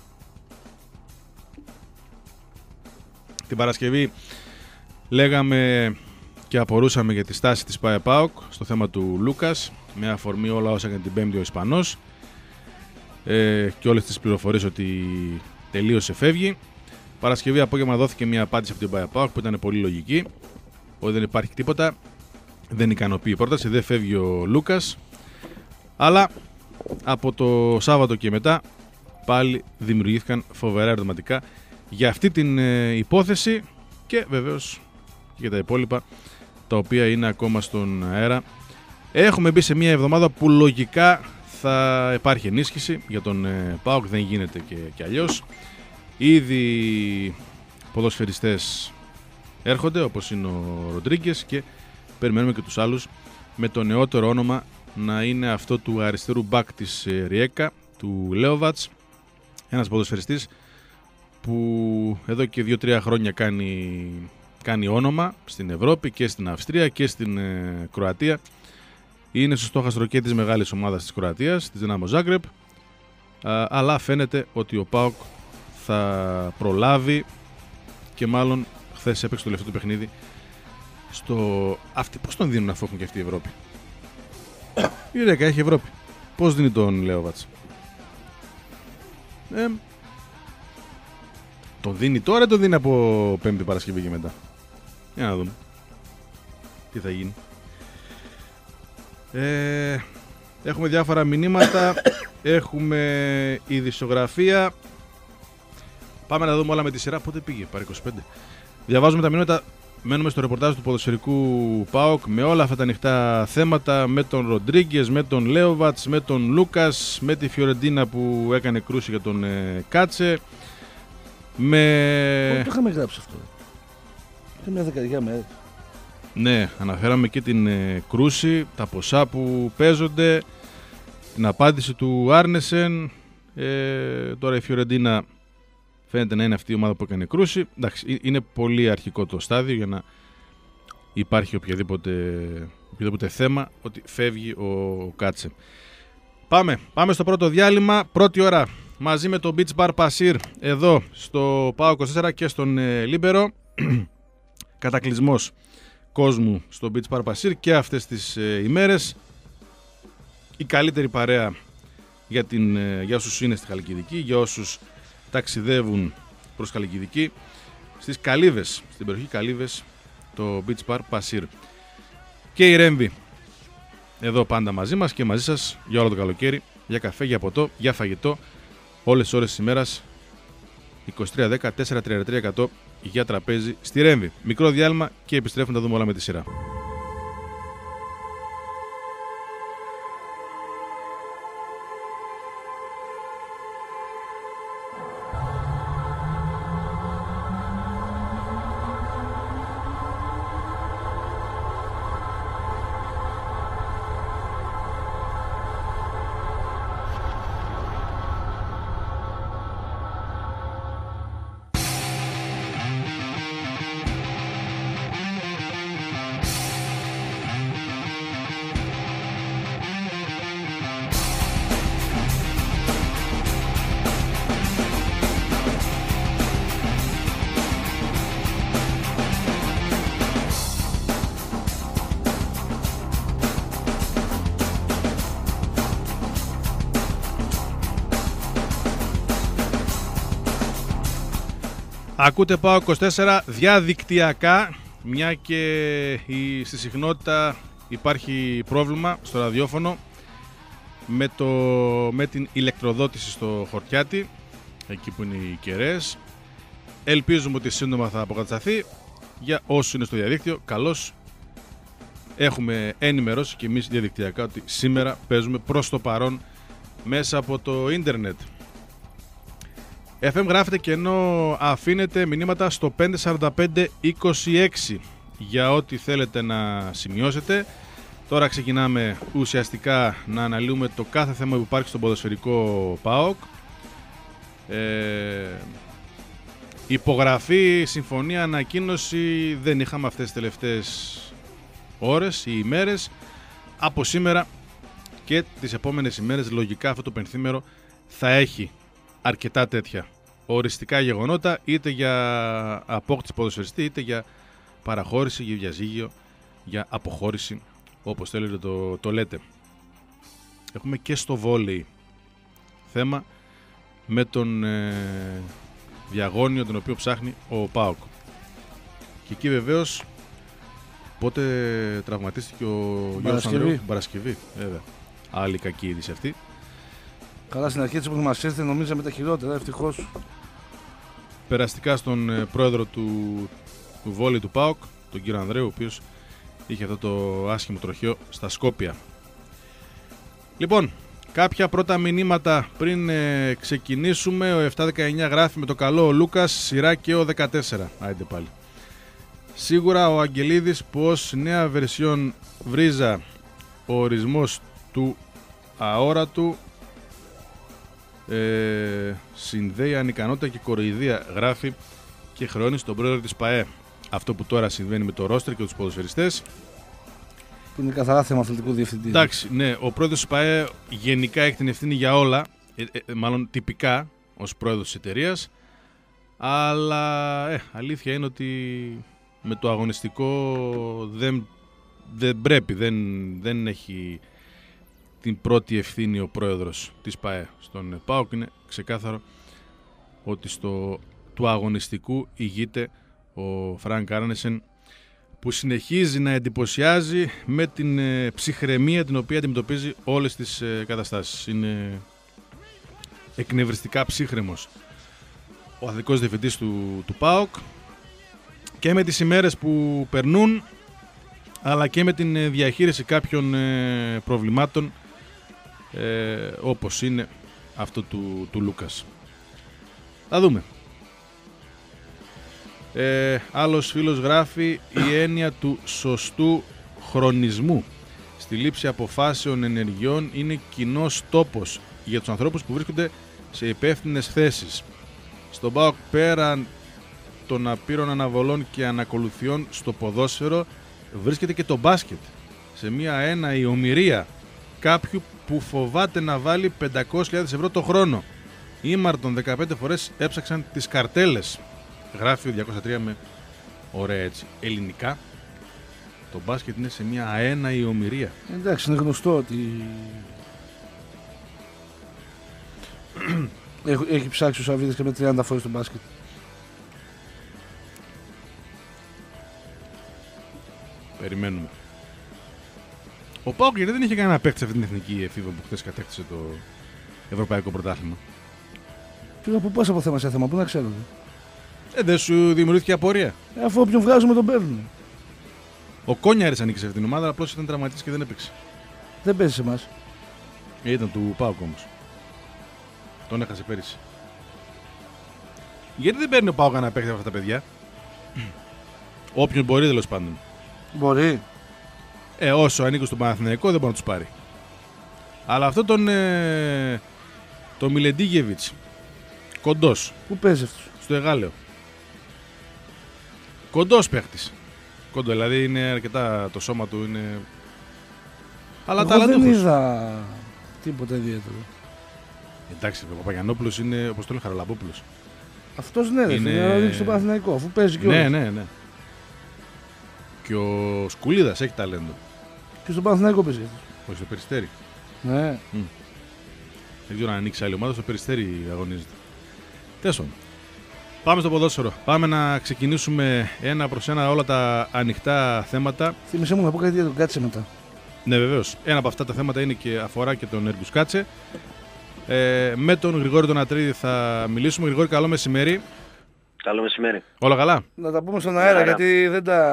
Την Παρασκευή λέγαμε και απορούσαμε για τη στάση της ΠΑΕ-ΠΑΟΚ στο θέμα του Λούκας, με αφορμή όλα όσα έκανε την Πέμπτη ο Ισπανός και όλες τις πληροφορίες ότι τελείωσε, φεύγει. Παρασκευή απόγευμα δόθηκε μια απάντηση από την ΠΑΕ-ΠΑΟΚ που ήταν πολύ λογική, ότι δεν υπάρχει τίποτα, δεν ικανοποιεί η πρόταση, δεν φεύγει ο Λούκας, αλλά από το Σάββατο και μετά πάλι δημιουργήθηκαν φοβερά ερωτηματικά για αυτή την υπόθεση και βεβαίως και για τα υπόλοιπα τα οποία είναι ακόμα στον αέρα. Έχουμε μπει σε μια εβδομάδα που λογικά θα υπάρχει ενίσχυση για τον ΠΑΟΚ, δεν γίνεται και αλλιώς. Ήδη ποδοσφαιριστές έρχονται όπως είναι ο Ροντρίγκες και περιμένουμε και τους άλλους, με το νεότερο όνομα να είναι αυτό του αριστερού μπακ της Ριέκα, του Λέοβατς, ένας ποδοσφαιριστής που εδώ και 2-3 χρόνια κάνει όνομα στην Ευρώπη και στην Αυστρία και στην Κροατία. Είναι στο στόχαστρο και της μεγάλης ομάδας της Κροατίας, της Δυνάμο Ζάγκρεπ, αλλά φαίνεται ότι ο ΠΑΟΚ θα προλάβει και μάλλον χθες έπαιξε το τελευταίο του παιχνίδι πώς τον δίνουν αφού έχουν και αυτή η Ευρώπη? Η Ρέκα έχει Ευρώπη. Πώς δίνει τον Λέοβατς? Τον δίνει τώρα ή τον δίνει από Πέμπτη Παρασκευή και μετά? Για να δούμε τι θα γίνει. Έχουμε διάφορα μηνύματα. Έχουμε ειδησιογραφία. Πάμε να δούμε όλα με τη σειρά. Πότε πήγε? Παρά 25. Διαβάζουμε τα μηνύματα. Μένουμε στο ρεπορτάζ του ποδοσφαιρικού ΠΑΟΚ με όλα αυτά τα ανοιχτά θέματα, με τον Ροντρίγκες, με τον Λέοβατς, με τον Λούκας, με τη Φιωρεντίνα που έκανε κρούση για τον Κάτσε. Το είχαμε γράψει αυτό. Και μια δεκαετία μέρες. Ναι, αναφέραμε και την κρούση, τα ποσά που παίζονται, την απάντηση του Άρνεσεν. Τώρα η Φιωρεντίνα φαίνεται να είναι αυτή η ομάδα που έκανε κρούση. Εντάξει, είναι πολύ αρχικό το στάδιο για να υπάρχει οποιοδήποτε θέμα ότι φεύγει ο Κάτσε. Πάμε στο πρώτο διάλειμμα. Πρώτη ώρα μαζί με το Beach Bar Pasir εδώ στο ΠΑΟ 24 και στον Λίμπερο. Κατακλυσμός κόσμου στο Beach Bar Pasir και αυτές τις ημέρες. Η καλύτερη παρέα για όσους είναι στη Χαλκιδική, για όσους ταξιδεύουν προς Χαλκιδική, στις Καλύβες, στην περιοχή Καλύβες, το Beach Bar Pasir. Και η Ρέμβη εδώ πάντα μαζί μας και μαζί σας για όλο το καλοκαίρι, για καφέ, για ποτό, για φαγητό, όλες τις ώρες της ημέρας. 2310-433% για τραπέζι στη Ρέμβη. Μικρό διάλειμμα και επιστρέφουμε να δούμε όλα με τη σειρά. Ακούτε ΠΑΟΚ 24 διαδικτυακά, μια και στη συχνότητα υπάρχει πρόβλημα στο ραδιόφωνο με την ηλεκτροδότηση στο Χορτιάτι, εκεί που είναι οι κεραίες. Ελπίζουμε ότι σύντομα θα αποκατασταθεί. Για όσους είναι στο διαδίκτυο, καλώς. Έχουμε ενημερώσει και εμείς διαδικτυακά ότι σήμερα παίζουμε προς το παρόν μέσα από το ίντερνετ. FM γράφετε και ενώ αφήνετε μηνύματα στο 54526 για ό,τι θέλετε να σημειώσετε. Τώρα ξεκινάμε ουσιαστικά να αναλύουμε το κάθε θέμα που υπάρχει στον ποδοσφαιρικό ΠΑΟΚ. Υπογραφή, συμφωνία, ανακοίνωση δεν είχαμε αυτές τις τελευταίες ώρες ή ημέρες. Από σήμερα και τις επόμενες ημέρες λογικά αυτό το πενθήμερο θα έχει αρκετά τέτοια οριστικά γεγονότα, είτε για απόκτηση ποδοσφαιριστή, είτε για παραχώρηση, για διαζύγιο, για αποχώρηση, όπως θέλετε το λέτε. Έχουμε και στο βόλεϊ θέμα με τον διαγώνιο τον οποίο ψάχνει ο ΠΑΟΚ. Και εκεί βεβαίως πότε τραυματίστηκε ο Γιώργος Ανδρέου? Παρασκευή, βέβαια. Άλλη κακή είδηση αυτή. Καλά, στην αρχή της που μας έρθει νομίζαμε τα χειρότερα, ευτυχώς. Περαστικά στον πρόεδρο του βόλεϊ του ΠΑΟΚ, τον κύριο Ανδρέου, ο οποίος είχε αυτό το άσχημο τροχαίο στα Σκόπια. Λοιπόν, κάποια πρώτα μηνύματα πριν ξεκινήσουμε. Ο 719 γράφει με το καλό ο Λούκας, σειρά και ο 14. Άιντε πάλι. Σίγουρα ο Αγγελίδης που ως νέα βερσιόν βρίζα ο ορισμός του αόρατου συνδέει ανικανότητα και κοροϊδία, γράφει και χρεώνει στον πρόεδρο της ΠΑΕ. Αυτό που τώρα συμβαίνει με το ρόστερ και τους ποδοσφαιριστές, που είναι καθαρά θέμα αθλητικού διευθυντή. Εντάξει, ναι, ο πρόεδρος της ΠΑΕ γενικά έχει την ευθύνη για όλα, μάλλον τυπικά ως πρόεδρος της εταιρείας, αλλά αλήθεια είναι ότι με το αγωνιστικό δεν πρέπει, δεν έχει την πρώτη ευθύνη ο πρόεδρος της ΠΑΕ. Στον ΠΑΟΚ είναι ξεκάθαρο ότι του αγωνιστικού ηγείται ο Φρανκ Άρνεσεν, που συνεχίζει να εντυπωσιάζει με την ψυχραιμία την οποία αντιμετωπίζει όλες τις καταστάσεις. Είναι εκνευριστικά ψύχρεμος ο αθλητικός διευθυντής του ΠΑΟΚ, και με τις ημέρες που περνούν, αλλά και με την διαχείριση κάποιων προβλημάτων, όπως είναι αυτό του Λούκας. Θα δούμε. Άλλος φίλος γράφει, η έννοια του σωστού χρονισμού στη λήψη αποφάσεων ενεργειών είναι κοινός τόπος για τους ανθρώπους που βρίσκονται σε υπεύθυνες θέσεις. Στον ΠΑΟΚ, πέραν των απείρων αναβολών και ανακολουθιών στο ποδόσφαιρο, βρίσκεται και το μπάσκετ σε μια έναη ομηρία κάποιου που φοβάται να βάλει 500.000 ευρώ το χρόνο. Ήμαρτον 15 φορές έψαξαν τις καρτέλες, γράφει ο 203 με ωραία έτσι ελληνικά. Το μπάσκετ είναι σε μια αέναη ομηρία. Εντάξει, είναι γνωστό ότι έχει ψάξει ο Σαββίδης και με 30 φορές το μπάσκετ. Περιμένουμε. Ο ΠΑΟΚ γιατί δεν είχε κανένα παίκτη σε αυτή την εθνική εφήβο που χθες κατέκτησε το Ευρωπαϊκό Πρωτάθλημα? Και από πώς από θέμα σε θέμα, πού να ξέρω. Δεν σου δημιουργήθηκε απορία? Αφού όποιον βγάζουμε τον παίρνουμε. Ο Κόνιαρης ανήκει σε αυτήν την ομάδα, απλώς ήταν τραυματής και δεν έπαιξε. Δεν παίζει σε εμάς. Ήταν του ΠΑΟΚ όμως. Τον έχασε πέρυσι. Γιατί δεν παίρνει ο ΠΑΟΚ να παίξει αυτά τα παιδιά? Όποιον μπορεί, τέλος πάντων. Μπορεί. Όσο ανήκουν στον Παναθηναϊκό δεν μπορεί να τους πάρει. Αλλά αυτό τον Μιλεντίγεβιτς, κοντός. Πού παίζει αυτός? Στο Εγάλεο. Κοντός παίχτης. Κοντό, δηλαδή είναι αρκετά, το σώμα του είναι. Αλλά δεν είδα τίποτα ιδιαίτερο. Εντάξει, ο Παπαγιαννόπουλος είναι, όπως το λένε, Χαραλαμπόπουλος. Αυτός ναι, δεν είναι στο Παναθηναϊκό, αφού παίζει και ναι. Και ο Σκουλίδας έχει ταλέντο. Και στον Παναθηναϊκό παίζει αυτός. Όχι, στο Περιστέρι. Ναι. Δεν ξέρω αν ανοίξει άλλη ομάδα, στο Περιστέρι αγωνίζεται. Τέσσερα. Πάμε στο ποδόσφαιρο. Πάμε να ξεκινήσουμε ένα προς ένα όλα τα ανοιχτά θέματα. Θύμισε μου να πω κάτι για τον Κάτσε μετά. Ναι, βεβαίως. Ένα από αυτά τα θέματα είναι και αφορά και τον Έργους Κάτσε. Με τον Γρηγόρη τον Ατρίδη θα μιλήσουμε. Γρηγόρη, καλό μεσημέρι. Καλό μεσημέρι. Όλα καλά. Να τα πούμε στον αέρα γιατί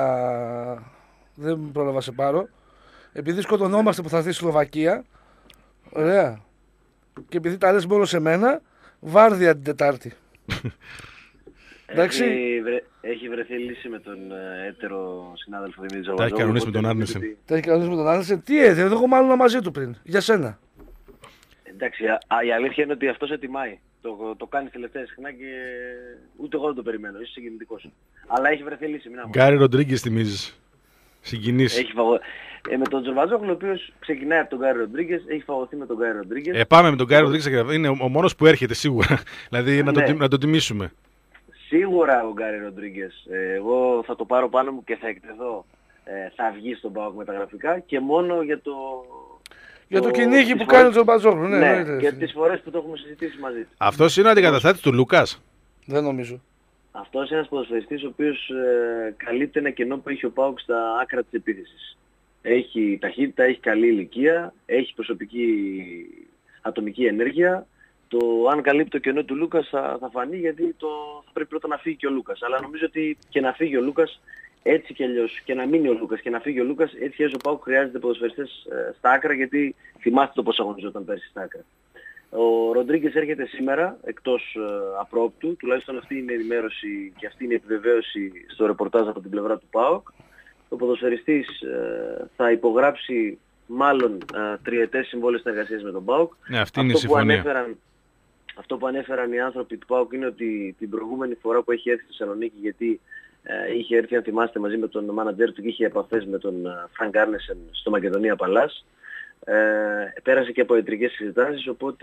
δεν πρόλαβα να σε πάρω. Επειδή σκοτωνόμαστε που θα έρθει η Σλοβακία. Ωραία. Και επειδή τα λες μόνο σε μένα, βάρδια την Τετάρτη. Εντάξει. Έχει βρεθεί λύση με τον έτερο συνάδελφο Δημήτρη Τα έχει κανονίσει με τον Άρνεσεν. Τα έχει κανονίσει με τον Άρνεσεν. Τι έδινε, εγώ μάλλον μαζί του πριν. Για σένα. Εντάξει, η αλήθεια είναι ότι αυτό ετοιμάει. Το κάνει τελευταία συχνά και ούτε εγώ δεν το περιμένω. Είσαι συγκινητικός. Αλλά έχει βρεθεί λύση. Γκάρι Ροντρίγκες θυμίζεις. Συγκινείς. Με τον Τζορβατζόγλου, ο οποίος ξεκινάει από τον Γκάρι Ροντρίγκες, έχει φαγωθεί με τον Γκάρι Ροντρίγκες. Πάμε με τον Γκάρι Ροντρίγκες. Είναι ο μόνος που έρχεται σίγουρα. Δηλαδή να τον τιμήσουμε. Σίγουρα ο Γκάρι Ροντρίγκες. Εγώ θα το πάρω πάνω μου και θα εκτεθώ. Θα βγει στον ΠΑΟΚ μεταγραφικά και μόνο για το κυνήγι που κάνει ο Τζορβατζόγλου. Ναι, και τις φορές που το έχουμε συζητήσει μαζί. Αυτός είναι ο αντικαταστάτης του Λούκας. Δεν νομίζω. Αυτός είναι ένας ποδοσφαιριστής ο οποίος καλύπτει ένα κενό που έχει ο ΠΑΟΚ στα άκρα της επίθεσης. Έχει ταχύτητα, έχει καλή ηλικία, έχει προσωπική ατομική ενέργεια. Το αν καλύπτει το κενό του Λούκας θα φανεί, γιατί θα πρέπει πρώτα να φύγει και ο Λούκας. Αλλά νομίζω ότι και να φύγει ο Λούκας έτσι κι αλλιώς, και να μείνει ο Λούκας και να φύγει ο Λούκας, έτσι κι αλλιώς ο ΠΑΟΚ χρειάζεται ποδοσφαιριστές στα άκρα, γιατί θυμάστε το πώς αγωνιζόταν πέρσι στα άκρα. Ο Ροντρίγκες έρχεται σήμερα εκτός απρόπτου, τουλάχιστον αυτή είναι η ενημέρωση και αυτή είναι η επιβεβαίωση στο ρεπορτάζ από την πλευρά του ΠΑΟΚ. Ο ποδοσφαιριστής θα υπογράψει μάλλον τριετές συμβόλαιο συνεργασίας με τον ΠΑΟΚ. Ναι, αυτή είναι η συμφωνία. Αυτό που ανέφεραν οι άνθρωποι του ΠΑΟΚ είναι ότι την προηγούμενη φορά που έχει έρθει στη Θεσσαλονίκη, γιατί είχε έρθει, αν θυμάστε, μαζί με τον μάνατζερ του και είχε επαφές με τον Φρανκ Άρνεσεν στο Μακεδονία Παλάς, πέρασε και από ιατρικές εξετάσεις, οπότε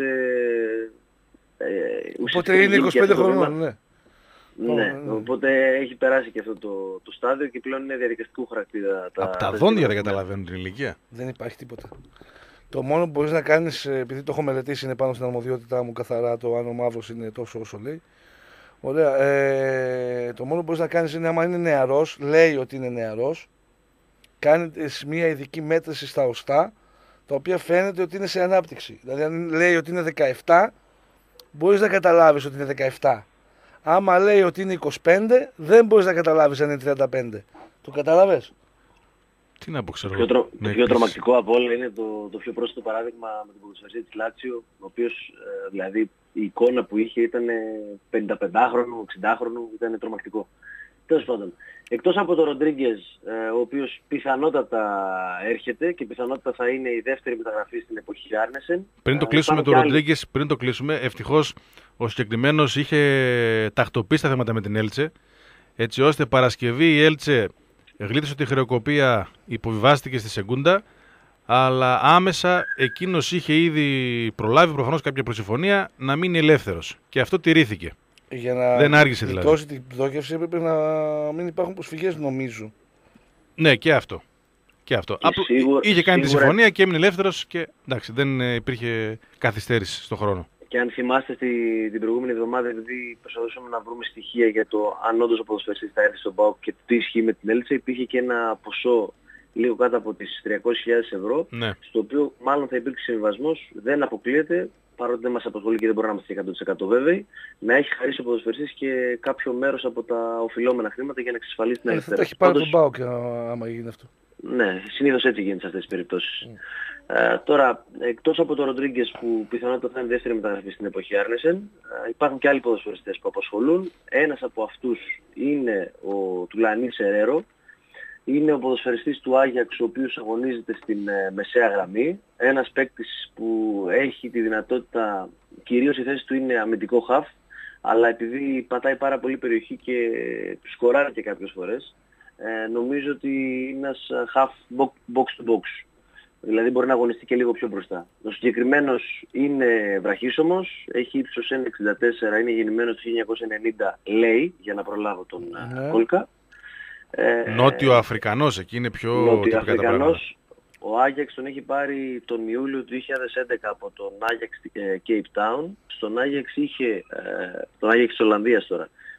είναι 25 χρονών, ναι. Ναι, οπότε έχει περάσει και αυτό το στάδιο και πλέον είναι διαδικαστικού χαρακτήρα. Από τα δόντια δεν καταλαβαίνουν την ηλικία. Δεν υπάρχει τίποτα. Το μόνο που μπορείς να κάνεις, επειδή το έχω μελετήσει, είναι πάνω στην αρμοδιότητά μου καθαρά, το αν ο μαύρος είναι τόσο όσο λέει. Ωραία. Το μόνο που μπορείς να κάνεις είναι, άμα είναι νεαρός, λέει ότι είναι νεαρός, κάνεις μια ειδική μέτρηση στα οστά, τα οποία φαίνεται ότι είναι σε ανάπτυξη. Δηλαδή αν λέει ότι είναι 17, μπορείς να καταλάβεις ότι είναι 17. Άμα λέει ότι είναι 25, δεν μπορείς να καταλάβεις αν είναι 35. Το καταλάβες? Τι να πω, ξέρω. Το πιο τρομακτικό από όλα είναι το πιο πρόσθετο παράδειγμα με τον ποδοσφαιριστή της Λάτσιο, ο οποίος δηλαδή η εικόνα που είχε ήταν 55χρονο, 60χρονο, ήταν τρομακτικό. Τέλος πάντων, εκτός από τον Ροντρίγκες, ο οποίος πιθανότατα έρχεται και πιθανότατα θα είναι η δεύτερη μεταγραφή στην εποχή Άρνεσεν. Πριν το κλείσουμε τον Ροντρίγκες, ευτυχώς ο συγκεκριμένος είχε τακτοποιήσει τα θέματα με την Έλτσε, έτσι ώστε Παρασκευή η Έλτσε γλίτωσε τη χρεοκοπία, υποβιβάστηκε στη Σεγκούντα, αλλά άμεσα εκείνος είχε ήδη προλάβει προφανώς κάποια προσυμφωνία να μείνει ελεύθερος. Και αυτό τηρήθηκε. Δεν άργησε δηλαδή. Για να την πτώχευση έπρεπε να μην υπάρχουν προσφυγές, νομίζω. Ναι, και αυτό. Είχε κάνει τη συμφωνία και έμεινε ελεύθερος και εντάξει, δεν υπήρχε καθυστέρηση στον χρόνο. Και αν θυμάστε την προηγούμενη εβδομάδα, επειδή προσπαθούσαμε να βρούμε στοιχεία για το αν όντως ο ποδοσφαιριστής θα έρθει στον ΠΑΟΚ και τι ισχύει με την Έλτσε, υπήρχε και ένα ποσό λίγο κάτω από τις 300.000 ευρώ, ναι, στο οποίο μάλλον θα υπήρξε συμβιβασμός, δεν αποκλείεται, παρότι δεν μας απασχολεί και δεν μπορεί να είμαστε 100% βέβαιοι, να έχει χαρίσει ο ποδοσφαιριστής και κάποιο μέρος από τα οφειλόμενα χρήματα για να εξασφαλίσει την ελευθερία. Θα έχει πάρει τον ΠΑΟΚ άμα γίνει αυτό. Ναι, συνήθως έτσι γίνεται σε αυτές τις περιπτώσεις. Τώρα, εκτός από τον Ροντρίγκες που πιθανότατα θα είναι δεύτερη μεταγραφή στην εποχή Άρνεσεν, υπάρχουν και άλλοι ποδοσφαιριστές που απασχολούν. Ένας από αυτούς είναι ο Τουλανί Σερέρο. Είναι ο ποδοσφαιριστής του Άγιαξ, ο οποίος αγωνίζεται στην μεσαία γραμμή. Ένας παίκτης που έχει τη δυνατότητα, κυρίως η θέση του είναι αμυντικό χαφ, αλλά επειδή πατάει πάρα πολύ περιοχή και σκοράρει και κάποιες φορές, νομίζω ότι είναι ένας half box to box. Δηλαδή μπορεί να αγωνιστεί και λίγο πιο μπροστά. Ο συγκεκριμένος είναι βραχίσωμος, έχει ύψος 1,64, είναι γεννημένος το 1990, λέει, για να προλάβω τον Κόλκα. Νότιο Αφρικανός, εκεί είναι πιο τυπικά τα πράγματα. Ο Άγιαξ τον έχει πάρει τον Ιούλιο του 2011 από τον Άγιαξ Cape Town. Στον Άγιαξ είχε, τον Άγιαξ της Ολλανδίας τώρα,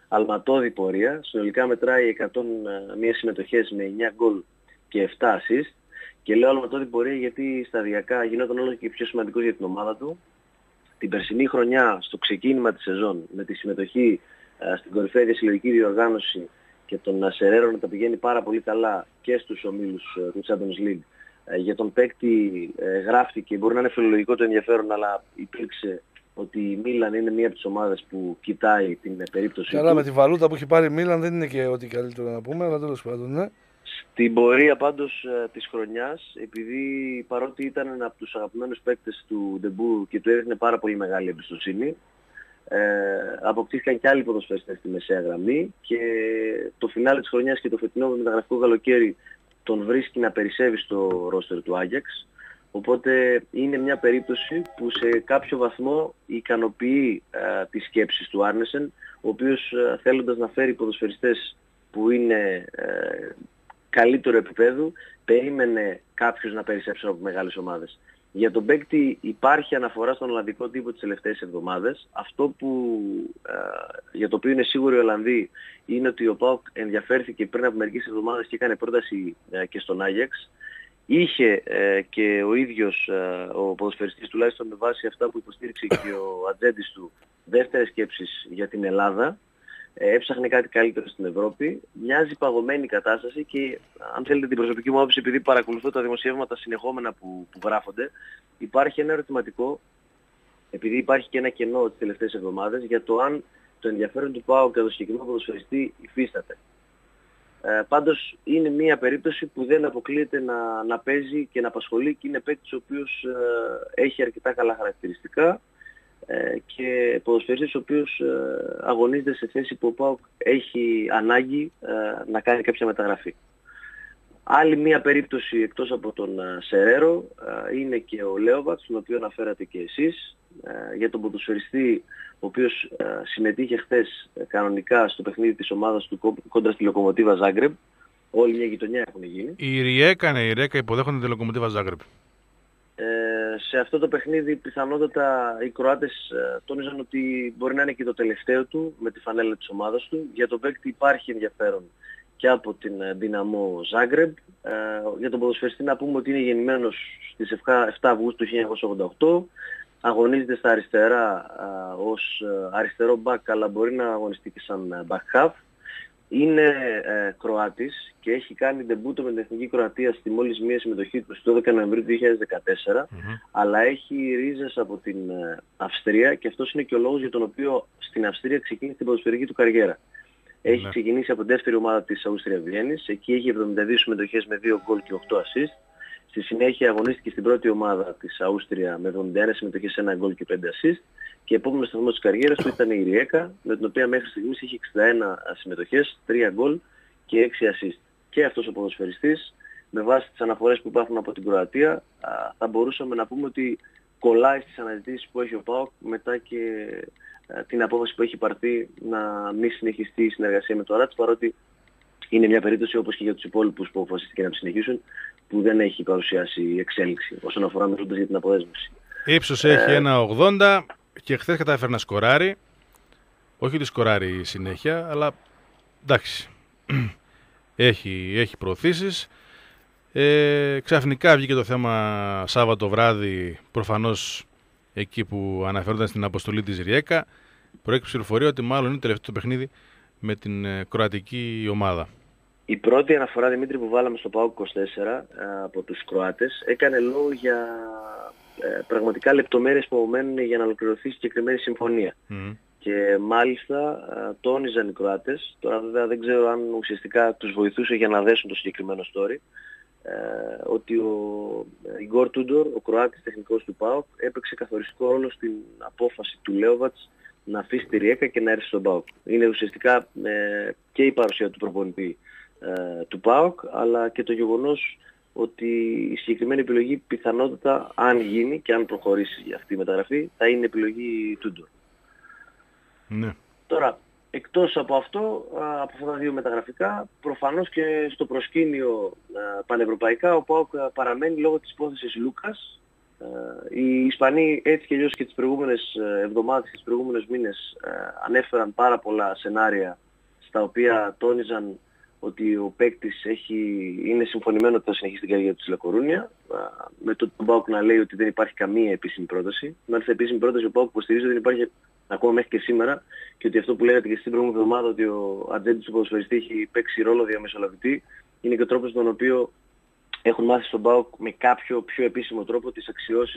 αλματώδη πορεία. Συνολικά μετράει 101 συμμετοχές με 9 γκολ και 7 assist. Και λέω αλματώδη πορεία γιατί σταδιακά γινόταν όλο και πιο σημαντικός για την ομάδα του. Την περσινή χρονιά, στο ξεκίνημα της σεζόν, με τη συμμετοχή στην κορυφαία συλλογική διοργάνωση και τον Σερέρο να τα πηγαίνει πάρα πολύ καλά και στους ομίλους του Champions League, για τον παίκτη γράφτηκε, μπορεί να είναι φιλολογικό το ενδιαφέρον, αλλά υπήρξε ότι η Μίλαν είναι μία από τις ομάδες που κοιτάει την περίπτωση Καλά, του. με τη βαλούτα που έχει πάρει η Μίλαν δεν είναι και ό,τι καλύτερο να πούμε, αλλά τέλος πάντων, ναι. Στην πορεία πάντως της χρονιάς, επειδή παρότι ήταν ένα από τους αγαπημένους παίκτες του Ντεμπού και του έδινε πάρα πολύ μεγάλη εμπιστοσύνη, αποκτήθηκαν και άλλοι ποδοσφαιριστές στη μεσαία γραμμή και το φινάλε της χρονιάς και το φετινό μεταγραφικό καλοκαίρι τον βρίσκει να περισσεύει στο ρόστερ του Άγιαξ. Οπότε είναι μια περίπτωση που σε κάποιο βαθμό ικανοποιεί τις σκέψεις του Άρνεσεν, ο οποίος θέλοντας να φέρει ποδοσφαιριστές που είναι καλύτερο επίπεδο, περίμενε κάποιους να περισσέψουν από μεγάλες ομάδες. Για τον παίκτη υπάρχει αναφορά στον ολλανδικό τύπο τις τελευταίες εβδομάδες. Αυτό που, για το οποίο είναι σίγουροι οι Ολλανδοί είναι ότι ο ΠΑΟΚ ενδιαφέρθηκε πριν από μερικές εβδομάδες και έκανε πρόταση και στον Άγιαξ. Είχε και ο ίδιος ο ποδοσφαιριστής, τουλάχιστον με βάση αυτά που υποστήριξε και ο ατζέντης του, δεύτερες σκέψεις για την Ελλάδα. Έψαχνε κάτι καλύτερο στην Ευρώπη. Μοιάζει παγωμένη κατάσταση και αν θέλετε την προσωπική μου άποψη, επειδή παρακολουθώ τα δημοσιεύματα συνεχόμενα που γράφονται, υπάρχει ένα ερωτηματικό, επειδή υπάρχει και ένα κενό τις τελευταίες εβδομάδες, για το αν το ενδιαφέρον του ΠΑΟΚ για το συγκεκριμένο ποδοσφαιριστή υφίσταται. Πάντως είναι μια περίπτωση που δεν αποκλείεται να παίζει και να απασχολεί και είναι παίκτης ο οποίος έχει αρκετά καλά χαρακτηριστικά και ποδοσφαιριστής ο οποίος αγωνίζεται σε θέση που ο ΠΑΟΚ έχει ανάγκη να κάνει κάποια μεταγραφή. Άλλη μία περίπτωση εκτός από τον Σερέρο είναι και ο Λέοβατς, τον οποίο αναφέρατε και εσείς, για τον ποδοσφαιριστή ο οποίος συμμετείχε χθες κανονικά στο παιχνίδι της ομάδας του κόντρα στη Λοκομοτίβα Ζάγκρεμπ. Όλη μια γειτονιά έχουν γίνει. Η Ριέκα υποδέχονται τη Λοκομοτίβα Ζάγκρεμπ. Σε αυτό το παιχνίδι πιθανότατα οι Κροάτες τόνιζαν ότι μπορεί να είναι και το τελευταίο του με τη φανέλα της ομάδας του. Για τον παίκτη υπάρχει ενδιαφέρον και από την Δυναμό Ζάγκρεμπ. Για τον ποδοσφαιριστή να πούμε ότι είναι γεννημένος στις 7 Αυγούστου 1988. Αγωνίζεται στα αριστερά ως αριστερό μπακ, αλλά μπορεί να αγωνιστεί και σαν back half. Είναι Κροάτης και έχει κάνει ντεμπούτο με την Εθνική Κροατία στη μόλις μία συμμετοχή του στο 12 Νοεμβρίου 2014, αλλά έχει ρίζες από την Αυστρία και αυτός είναι και ο λόγος για τον οποίο στην Αυστρία ξεκίνησε την ποδοσφαιρική του καριέρα. Έχει ξεκινήσει από την δεύτερη ομάδα της Αούστρια Βιέννης, εκεί έχει 72 συμμετοχές με 2 γκολ και 8 assist. Στη συνέχεια αγωνίστηκε στην πρώτη ομάδα της Αούστρια με 71 συμμετοχές, 1 γκολ και 5 assist. Και επόμενο σταθμό της καριέρας του ήταν η Ριέκα, με την οποία μέχρι στιγμής είχε 61 συμμετοχές, 3 γκολ και 6 assist. Και αυτός ο ποδοσφαιριστής, με βάση τις αναφορές που υπάρχουν από την Κροατία, θα μπορούσαμε να πούμε ότι κολλάει στις αναζητήσεις που έχει ο ΠΑΟΚ μετά και την απόφαση που έχει πάρθει να μην συνεχιστεί η συνεργασία με το Αράτς, παρότι είναι μια περίπτωση όπως και για τους υπόλοιπους που αποφασίστηκε να συνεχίσουν, που δεν έχει παρουσιάσει εξέλιξη όσον αφορά μιλώντας για την αποδέσμευση. Ύψος έχει 1,80 και χθες κατάφερε να σκοράρει. Όχι ότι σκοράρει συνέχεια, αλλά εντάξει. Έχει προωθήσεις. Ξαφνικά βγήκε το θέμα Σάββατο βράδυ, προφανώς εκεί που αναφέρονταν στην αποστολή της Ριέκα. Προέκυψε πληροφορία ότι μάλλον είναι το τελευταίο παιχνίδι με την κροατική ομάδα. Η πρώτη αναφορά, Δημήτρη, που βάλαμε στο ΠΑΟΚ 24 από τους Κροάτες έκανε λόγο για πραγματικά λεπτομέρειες που απομένουν για να ολοκληρωθεί συγκεκριμένη συμφωνία. Και μάλιστα τόνιζαν οι Κροάτες, τώρα βέβαια δεν ξέρω αν ουσιαστικά τους βοηθούσε για να δέσουν το συγκεκριμένο story, ότι ο Ιγκόρ Τούντορ, ο Κροάτης τεχνικός του ΠΑΟΚ, έπαιξε καθοριστικό ρόλο στην απόφαση του Λέοβατς να αφήσει τη Ριέκα και να έρθει στον ΠΑΟΚ. Είναι ουσιαστικά και η παρουσία του προπονητή του ΠΑΟΚ, αλλά και το γεγονός ότι η συγκεκριμένη επιλογή πιθανότατα, αν γίνει και αν προχωρήσει αυτή η μεταγραφή, θα είναι επιλογή Τούντορ. Ναι. Τώρα, εκτός από αυτό, από αυτά τα δύο μεταγραφικά, προφανώς και στο προσκήνιο πανευρωπαϊκά, ο ΠΑΟΚ παραμένει λόγω της υπόθεσης Λούκας, Οι Ισπανοί έτσι και αλλιώς και τις προηγούμενες εβδομάδες και τις προηγούμενες μήνες ανέφεραν πάρα πολλά σενάρια στα οποία τόνιζαν ότι ο παίκτης είναι συμφωνημένο ότι θα συνεχίσει την καριέρα του στη Λακορούνια, με το ΠΑΟΚ να λέει ότι δεν υπάρχει καμία επίσημη πρόταση. Μάλιστα επίσημη πρόταση ο ΠΑΟΚ υποστηρίζει ότι δεν υπάρχει ακόμα μέχρι και σήμερα, και ότι αυτό που λέγατε και στην προηγούμενη εβδομάδα, ότι ο ατζέντης του ποδοσφαιριστή έχει παίξει ρόλο διαμεσολαβητή, είναι και ο τρόπος τον οποίο έχουν μάθει στον ΠΑΟΚ με κάποιο πιο επίσημο τρόπο τις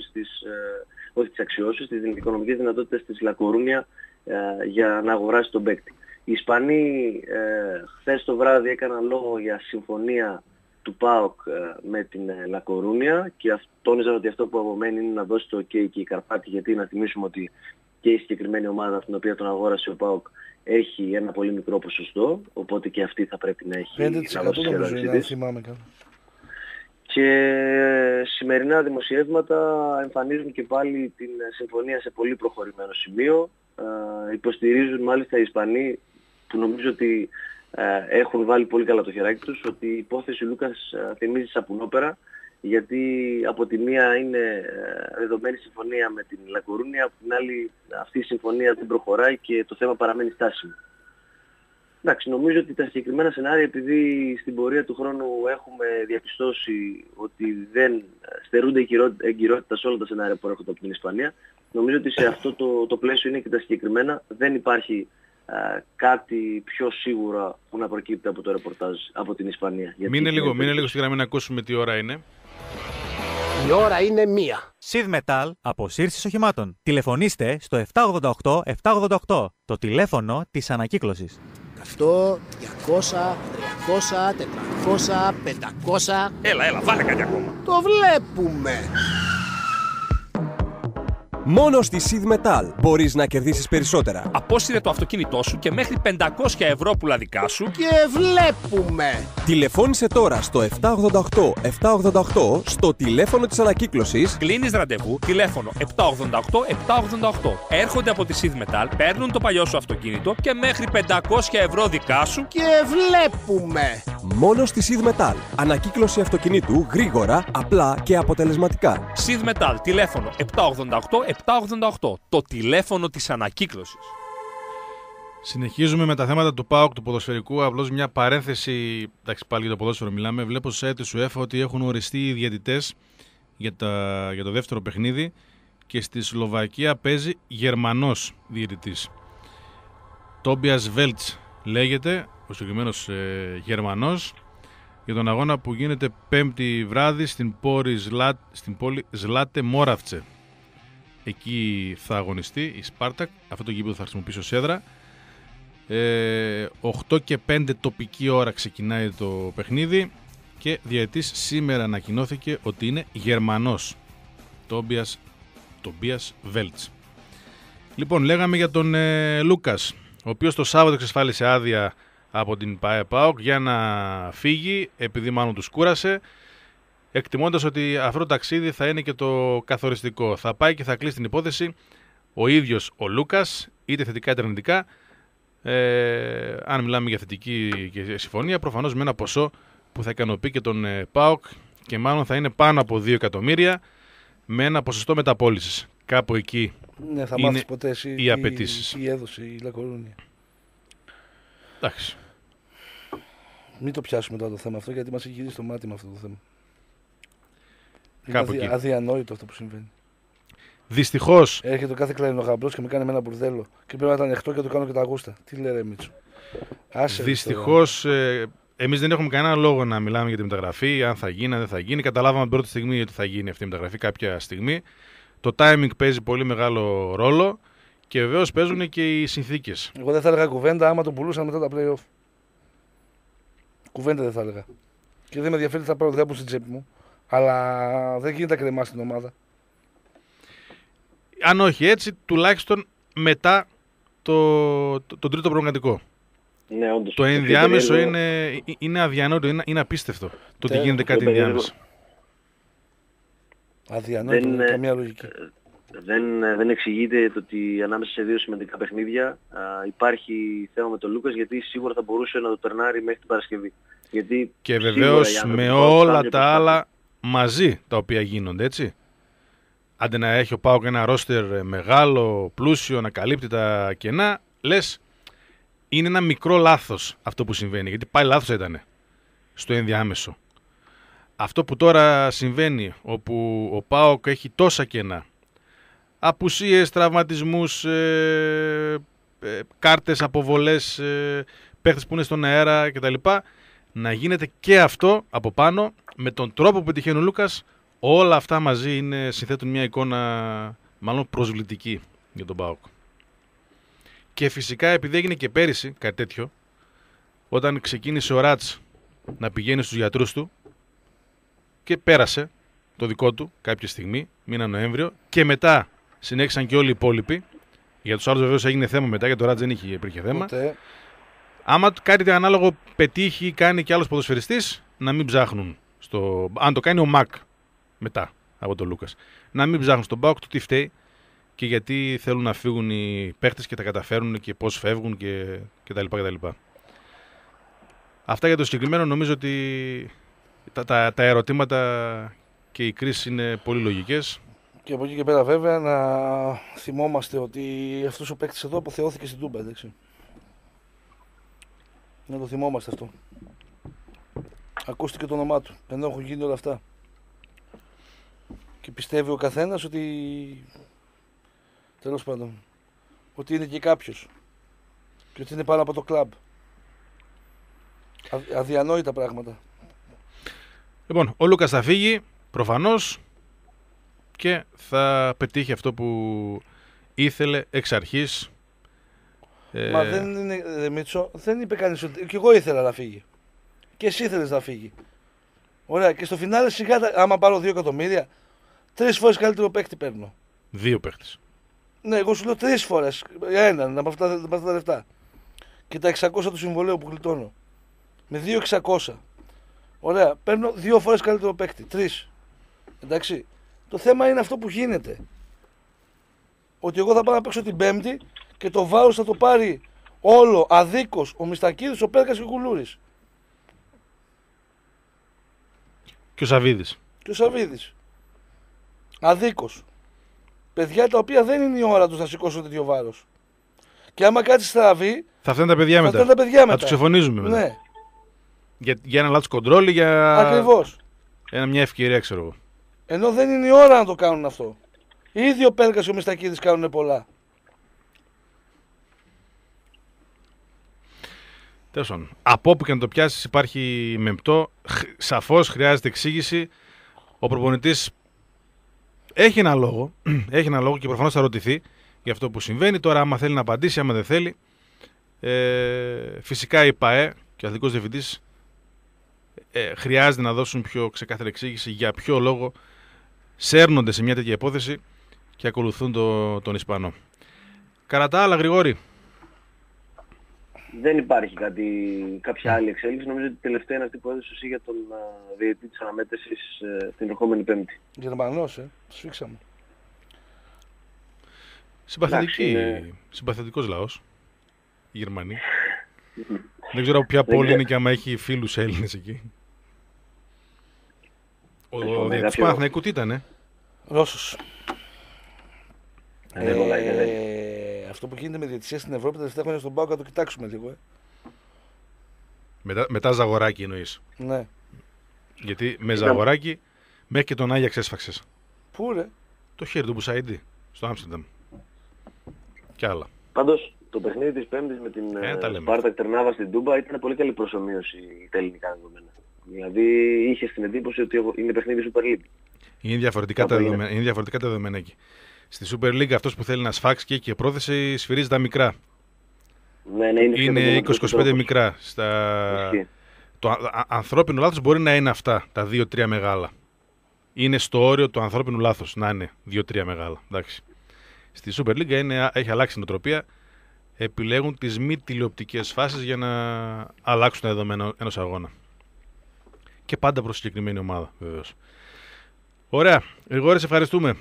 οικονομικές δυνατότητες της Λακορούνια για να αγοράσει τον παίκτη. Οι Ισπανοί χθες το βράδυ έκαναν λόγο για συμφωνία του ΠΑΟΚ με την Λακορούνια και τόνιζαν ότι αυτό που απομένει είναι να δώσει το OK και η Καρπάτη, γιατί να θυμίσουμε ότι και η συγκεκριμένη ομάδα από την οποία τον αγόρασε ο ΠΑΟΚ έχει ένα πολύ μικρό ποσοστό, οπότε και αυτή θα πρέπει να έχει 5% νομίζω να θυμάμαι καλά. Και σημερινά δημοσιεύματα εμφανίζουν και πάλι την συμφωνία σε πολύ προχωρημένο σημείο. Υποστηρίζουν μάλιστα οι Ισπανοί, που νομίζω ότι έχουν βάλει πολύ καλά το χεράκι τους, ότι η υπόθεση Λούκας θυμίζει σαπουνόπερα, γιατί από τη μία είναι δεδομένη συμφωνία με την Λακορούνια, από την άλλη αυτή η συμφωνία δεν προχωράει και το θέμα παραμένει στάσιμο. Εντάξει, νομίζω ότι τα συγκεκριμένα σενάρια, επειδή στην πορεία του χρόνου έχουμε διαπιστώσει ότι δεν στερούνται εγκυρότητα σε όλα τα σενάρια που έρχονται από την Ισπανία, νομίζω ότι σε αυτό το πλαίσιο είναι και τα συγκεκριμένα. Δεν υπάρχει κάτι πιο σίγουρα που να προκύπτει από το ρεπορτάζ από την Ισπανία. Μείνε λίγο στη γραμμή να ακούσουμε τι ώρα είναι. Η ώρα είναι 1. Sid Metal, αποσύρσεις οχημάτων. Τηλεφωνήστε στο 788-788, το τηλέφωνο της ανακύκλωσης. 100, 200, 300, 400, 500. Έλα, βάλε κάτι ακόμα. Το βλέπουμε. Μόνο στη Sid Metal μπορείς να κερδίσεις περισσότερα. Απόσυρε το αυτοκίνητό σου και μέχρι 500 ευρώ πουλαδικά σου. Και βλέπουμε. Τηλεφώνησε τώρα στο 788-788 στο τηλέφωνο της ανακύκλωσης. Κλείνεις ραντεβού, τηλέφωνο 788-788. Έρχονται από τη Sid Metal, παίρνουν το παλιό σου αυτοκίνητο και μέχρι 500 ευρώ δικά σου. Και βλέπουμε. Μόνο στη Sid Metal. Ανακύκλωση αυτοκινήτου γρήγορα, απλά και αποτελεσματικά. Sid Metal, τηλέφωνο 788-788, το τηλέφωνο της ανακύκλωσης. Συνεχίζουμε με τα θέματα του ΠΑΟΚ, του ποδοσφαιρικού. Απλώς μια παρένθεση, εντάξει πάλι για το ποδόσφαιρο μιλάμε. Βλέπω στο site της UEFA ότι έχουν οριστεί οι διαιτητές για το δεύτερο παιχνίδι και στη Σλοβακία παίζει Γερμανός διαιτητής. Τόμπιας Βέλτς λέγεται, ο συγκεκριμένος Γερμανός, για τον αγώνα που γίνεται Πέμπτη βράδυ στην πόλη Ζλάτε Μόραφτσε. Εκεί θα αγωνιστεί η Σπάρτακ, αυτό το γήπεδο θα χρησιμοποιήσει ως έδρα. 8 και 5 τοπική ώρα ξεκινάει το παιχνίδι και διαιτητής σήμερα ανακοινώθηκε ότι είναι Γερμανός, Τόμπιας Βέλτς. Λοιπόν, λέγαμε για τον Λούκας, ο οποίος το Σάββατο εξασφάλισε άδεια από την ΠΑΟΚ για να φύγει, επειδή μάλλον τους κούρασε, εκτιμώντας ότι αυτό το ταξίδι θα είναι και το καθοριστικό. Θα πάει και θα κλείσει την υπόθεση ο ίδιος ο Λούκας, είτε θετικά είτε αρνητικά. Αν μιλάμε για θετική και συμφωνία, προφανώς με ένα ποσό που θα ικανοποιεί και τον ΠΑΟΚ και μάλλον θα είναι πάνω από 2 εκατομμύρια με ένα ποσοστό μεταπώλησης. Κάπου εκεί θα είναι μάθεις ποτέ εσύ οι απαιτήσεις. τι έδωσε η Λακορούνια. Εντάξει. Μην το πιάσουμε τώρα το θέμα αυτό, γιατί μας έχει γυρίσει το μάτι με αυτό το θέμα. Κάπου είναι εκεί. αδιανόητο αυτό που συμβαίνει. Δυστυχώς. Έρχεται ο κάθε κλαϊνογαμπρός και με κάνει με ένα μπουρδέλο. Και πρέπει να τα ανεχτώ και το κάνω και τα γούστα. Τι λέει ρε Μίτσο. Δυστυχώς εμείς δεν έχουμε κανένα λόγο να μιλάμε για τη μεταγραφή, αν θα γίνει, αν δεν θα γίνει. Καταλάβαμε την πρώτη στιγμή ότι θα γίνει αυτή η μεταγραφή κάποια στιγμή. Το timing παίζει πολύ μεγάλο ρόλο και βεβαίως παίζουν και οι συνθήκες. Εγώ δεν θα έλεγα κουβέντα άμα τον πουλούσαν μετά τα play-off. Κουβέντα δεν θα έλεγα. Και δεν με ενδιαφέρει τι θα πάρω δέμπου στην τσέπη μου. Αλλά δεν γίνεται να κρεμάσει την ομάδα. Αν όχι έτσι, τουλάχιστον μετά τον τρίτο προγραμματικό. Ναι, όντως. Το ενδιάμεσο είναι αδιανόητο, είναι απίστευτο το ότι γίνεται κάτι ενδιάμεσο. Αδιανόητο, δεν έχει καμία λογική. Δεν εξηγείται το ότι ανάμεσα σε δύο σημαντικά παιχνίδια υπάρχει θέμα με τον Λούκας, γιατί σίγουρα θα μπορούσε να το περνάρει μέχρι την Παρασκευή. Γιατί και βεβαίως με όλα τα άλλα μαζί τα οποία γίνονται, έτσι. Άντε να έχει ο ΠΑΟΚ ένα ρόστερ μεγάλο, πλούσιο, να καλύπτει τα κενά, λες είναι ένα μικρό λάθος αυτό που συμβαίνει, γιατί πάλι λάθος ήταν στο ενδιάμεσο. Αυτό που τώρα συμβαίνει, όπου ο ΠΑΟΚ έχει τόσα κενά, απουσίες, τραυματισμούς, κάρτες, αποβολές, παίχτες που είναι στον αέρα κτλ. Να γίνεται και αυτό από πάνω, με τον τρόπο που πετυχαίνει ο Λούκας, όλα αυτά μαζί συνθέτουν μια εικόνα μάλλον προσβλητική για τον ΠΑΟΚ. Και φυσικά επειδή έγινε και πέρυσι κάτι τέτοιο, όταν ξεκίνησε ο Ράτς να πηγαίνει στους γιατρούς του και πέρασε το δικό του κάποια στιγμή, μήνα Νοέμβριο, και μετά συνέχισαν και όλοι οι υπόλοιποι. Για τους άλλους βεβαίως έγινε θέμα μετά, για το Ράτς δεν υπήρχε θέμα. Ούτε. Άμα κάτι ανάλογο πετύχει ή κάνει και άλλος ποδοσφαιριστής, να μην ψάχνουν αν το κάνει ο Μακ μετά από τον Λούκας, να μην ψάχνουν στον ΠΑΟΚ το τι φταίει και γιατί θέλουν να φύγουν οι παίχτες και τα καταφέρουν και πώς φεύγουν και τα λοιπά. Αυτά για το συγκεκριμένο. Νομίζω ότι τα ερωτήματα και οι κρίσεις είναι πολύ λογικές. Και από εκεί και πέρα βέβαια να θυμόμαστε ότι αυτός ο παίκτης εδώ αποθεώθηκε στην Τούμπα, εντάξει. Να το θυμόμαστε αυτό. Ακούστηκε το όνομά του, ενώ έχουν γίνει όλα αυτά. Και πιστεύει ο καθένας ότι, τέλος πάντων, ότι είναι και κάποιος. Και ότι είναι πάνω από το κλαμπ. Αδιανόητα πράγματα. Λοιπόν, ο Λούκας θα φύγει, προφανώς, και θα πετύχει αυτό που ήθελε εξ αρχής. Μα δεν είναι, Μίτσο, δεν είπε κανείς ότι και εγώ ήθελα να φύγει. Και εσύ ήθελες να φύγει. Ωραία, και στο φινάλε σιγά, άμα πάρω 2 εκατομμύρια, 3 φορές καλύτερο παίκτη παίρνω. 2 παίκτες. Ναι, εγώ σου λέω 3 φορές. Έναν από αυτά τα λεφτά. Και τα 600 του συμβολέου που γλιτώνω. Με 2.600. Ωραία, παίρνω 2 φορές καλύτερο παίκτη. 3. Εντάξει. Το θέμα είναι αυτό που γίνεται. Ότι εγώ θα πάω να παίξω την Πέμπτη και το βάρος θα το πάρει όλο αδίκως ο Μιστακίδης, ο Πέρκας και ο Κουλούρης. Και ο Σαββίδης. Και ο Σαββίδης. Αδίκως. Παιδιά τα οποία δεν είναι η ώρα τους να σηκώσουν τέτοιο βάρος. Και άμα κάτι στραβεί, θα φταίνουν τα παιδιά μετά. Θα τους ξεφωνίζουμε μετά. Ναι. Για ένα λάθος κοντρόλ ή για. Ακριβώς. Μια ευκαιρία, ξέρω εγώ. Ενώ δεν είναι η ώρα να το κάνουν αυτό. Ήδη ο Πέρκας και ο Μιστακίδης κάνουν πολλά. Τέλος πάντων, από όπου και να το πιάσεις υπάρχει μεμπτό. Σαφώς χρειάζεται εξήγηση. Ο προπονητής έχει ένα λόγο. Έχει ένα λόγο και προφανώς θα ρωτηθεί για αυτό που συμβαίνει. Τώρα, άμα θέλει να απαντήσει, άμα δεν θέλει. Φυσικά η ΠΑΕ και ο αθλητικός διευθυντής χρειάζεται να δώσουν πιο ξεκάθαρη εξήγηση για ποιο λόγο σέρνονται σε μια τέτοια υπόθεση και ακολουθούν τον Ισπανό. Κατά τα άλλα, Γρηγόρη. Δεν υπάρχει κάποια άλλη εξέλιξη. Νομίζω ότι τελευταία είναι αυτή που έδωσε εσύ για τον διαιτητή της αναμέτρησης την ερχόμενη Πέμπτη. Γερμανός, σφίξαμε. Συμπαθητικός λαός. Οι Γερμανοί. Δεν ξέρω από ποια πόλη είναι και άμα έχει φίλους Έλληνες εκεί. Ο διαιτητής Παναθηναϊκού τι ήτανε? Ρώσος. Αυτό που γίνεται με διαιτησία στην Ευρώπη τα τελευταία χρόνια στον ΠΑΟΚ να το κοιτάξουμε λίγο. Μετά Ζαγοράκη εννοείς? Ναι. Γιατί με Ζαγοράκη μέχρι και τον Άγιαξ έσφαξες. Πού ρε? Το χέρι του Μπουσαϊντή στο Άμστερνταμ. Κι άλλα. Πάντως το παιχνίδι της Πέμπτης με την Σπάρτακ Τερνάβα στην Τούμπα ήταν πολύ καλή προσομοίωση τα ελληνικά δεδομένα. Δηλαδή είχε την εντύπωση ότι είναι παιχνίδι Super League. Είναι διαφορετικά τα δεδομένα εκεί. Στη Super League αυτός που θέλει να σφάξει και έχει και πρόθεση σφυρίζει τα μικρά. Ναι, είναι 20-25 μικρά. Το ανθρώπινο λάθος μπορεί να είναι αυτά, τα 2-3 μεγάλα. Είναι στο όριο του ανθρώπινου λάθος να είναι 2-3 μεγάλα. Εντάξει. Στη Super League έχει αλλάξει η νοοτροπία. Επιλέγουν τις μη τηλεοπτικές φάσεις για να αλλάξουν τα δεδομένα ενός αγώνα. Και πάντα προς συγκεκριμένη ομάδα, βεβαίως. Ωραία. Γρηγόρη, σε ευχαριστούμε.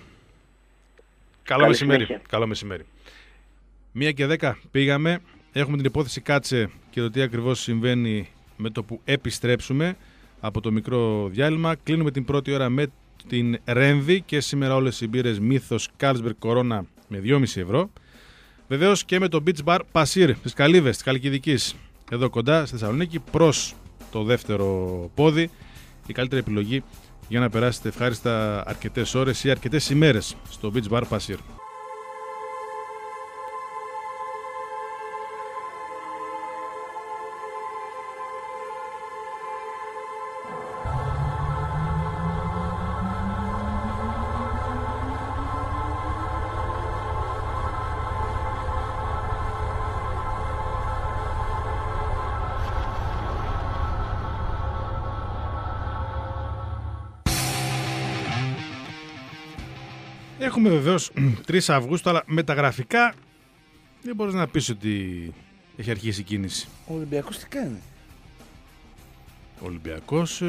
Καλό μεσημέρι. 1:10 πήγαμε. Έχουμε την υπόθεση Κάτσε και το τι ακριβώς συμβαίνει με το που επιστρέψουμε από το μικρό διάλειμμα. Κλείνουμε την πρώτη ώρα με στην Ρέμβη και σήμερα όλες οι μπύρες Μύθος, Carlsberg, Corona με 2,5 ευρώ. Βεβαίως και με το Beach Bar Πασίρ της Καλύβες, της Καλκιδικής, εδώ κοντά στη Θεσσαλονίκη, προς το δεύτερο πόδι. Η καλύτερη επιλογή για να περάσετε ευχάριστα αρκετές ώρες ή αρκετές ημέρες στο Beach Bar Πασίρ. Έχουμε βεβαίως 3 Αυγούστου, αλλά με τα γραφικά δεν μπορείς να πεις ότι έχει αρχίσει η κίνηση. Ο Ολυμπιακός τι κάνει? Ο Ολυμπιακός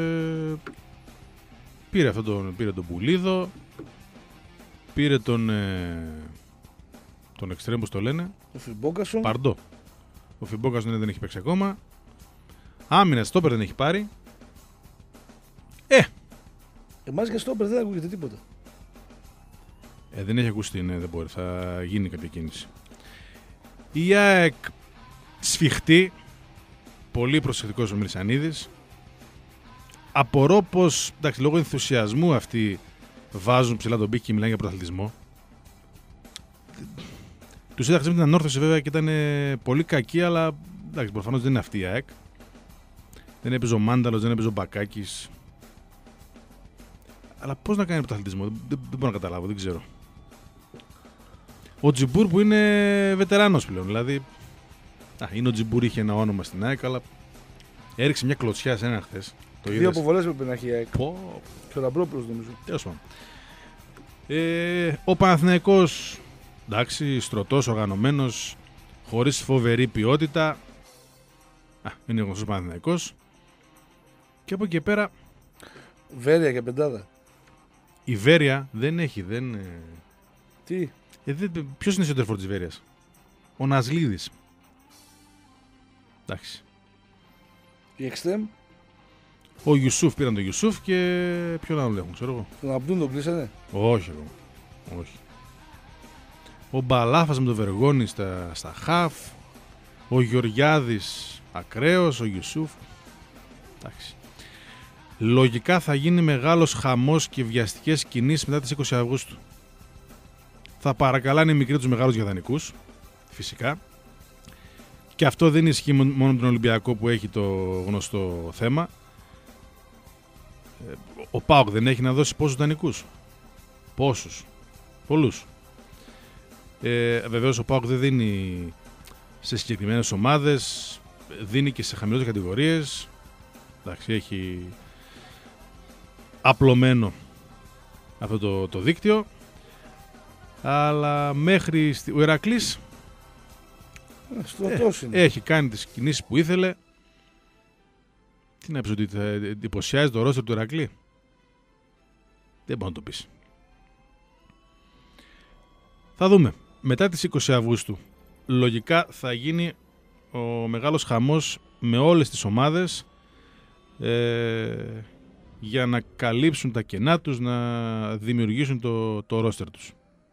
πήρε τον Πουλίδο, πήρε τον εξτρέμ, πώς το λένε, Ο Φιμπόγκασον. Παρντό. Ο Φιμπόγκασον δεν έχει παίξει ακόμα. Άμυνα στόπερ δεν έχει πάρει. Εμάς για στόπερ δεν ακούγεται τίποτα. Δεν έχει ακουστεί, ναι, δεν μπορεί. Θα γίνει κάποια κίνηση. Η ΑΕΚ σφιχτή. Πολύ προσεκτικός ο Μυρσανίδης. Απορώ πως, εντάξει, λόγω ενθουσιασμού αυτοί βάζουν ψηλά τον πύχη και μιλάνε για πρωταθλητισμό. Τους είδα χθες με την ανόρθωση βέβαια και ήταν πολύ κακή, αλλά εντάξει, προφανώς δεν είναι αυτή η ΑΕΚ. Δεν έπαιζε ο Μάνταλος, δεν έπαιζε ο Μπακάκης. Αλλά πώς να κάνει πρωταθλητισμό, δεν μπορώ να καταλάβω, δεν ξέρω. Ο Τζιμπούρ που είναι βετεράνος πλέον, δηλαδή. Είναι ο Τζιμπούρ, είχε ένα όνομα στην ΑΕΚ, αλλά έριξε μια κλωτσιά σε έναν χθες. 2 αποβολές πρέπει να έχει η ΑΕΚ. Και ο Λαμπρόπουλος νομίζω. Τέλος πάντων. Ο Παναθηναϊκός, εντάξει, στρωτός, οργανωμένος, χωρίς φοβερή ποιότητα. Είναι γνωστός Παναθηναϊκός. Και από εκεί πέρα. Βέρεια και πεντάδα. Η Βέρεια δεν έχει, Τι? Ποιος είναι σεντερφόρ της Βέρειας? Ο Ναζλίδης. Εντάξει. Η Εξτρέμ. Ο Ιουσούφ, πήραν τον Ιουσούφ και ποιον άλλον έχουν, ξέρω εγώ. Τον Αμπτούν τον κλείσανε. Όχι εγώ. Όχι. Ο Μπαλάφας με τον Βεργόνη στα χαφ. Ο Γεωργιάδης ακραίος. Ο Ιουσούφ. Εντάξει. Λογικά θα γίνει μεγάλος χαμός και βιαστικές κινήσεις μετά τις 20 Αυγούστου. Θα παρακαλάνε οι μικροί τους μεγάλους για δανεικούς, φυσικά. Και αυτό δεν ισχύει μόνο με τον Ολυμπιακό που έχει το γνωστό θέμα. Ο ΠΑΟΚ δεν έχει να δώσει πόσους δανεικούς? Πόσους? Πολλούς. Βεβαίως ο ΠΑΟΚ δεν δίνει σε συγκεκριμένες ομάδες, δίνει και σε χαμηλότερες κατηγορίες. Εντάξει, έχει απλωμένο αυτό το δίκτυο. Αλλά μέχρι ο Ηρακλής έχει κάνει τις κινήσεις που ήθελε. Τι να πεις, ότι θα εντυπωσιάζει το ρόστερ του Ηρακλή? Δεν μπορεί να το πεις. Θα δούμε. Μετά τις 20 Αυγούστου λογικά θα γίνει ο μεγάλος χαμός με όλες τις ομάδες για να καλύψουν τα κενά τους, να δημιουργήσουν το ρόστερ τους.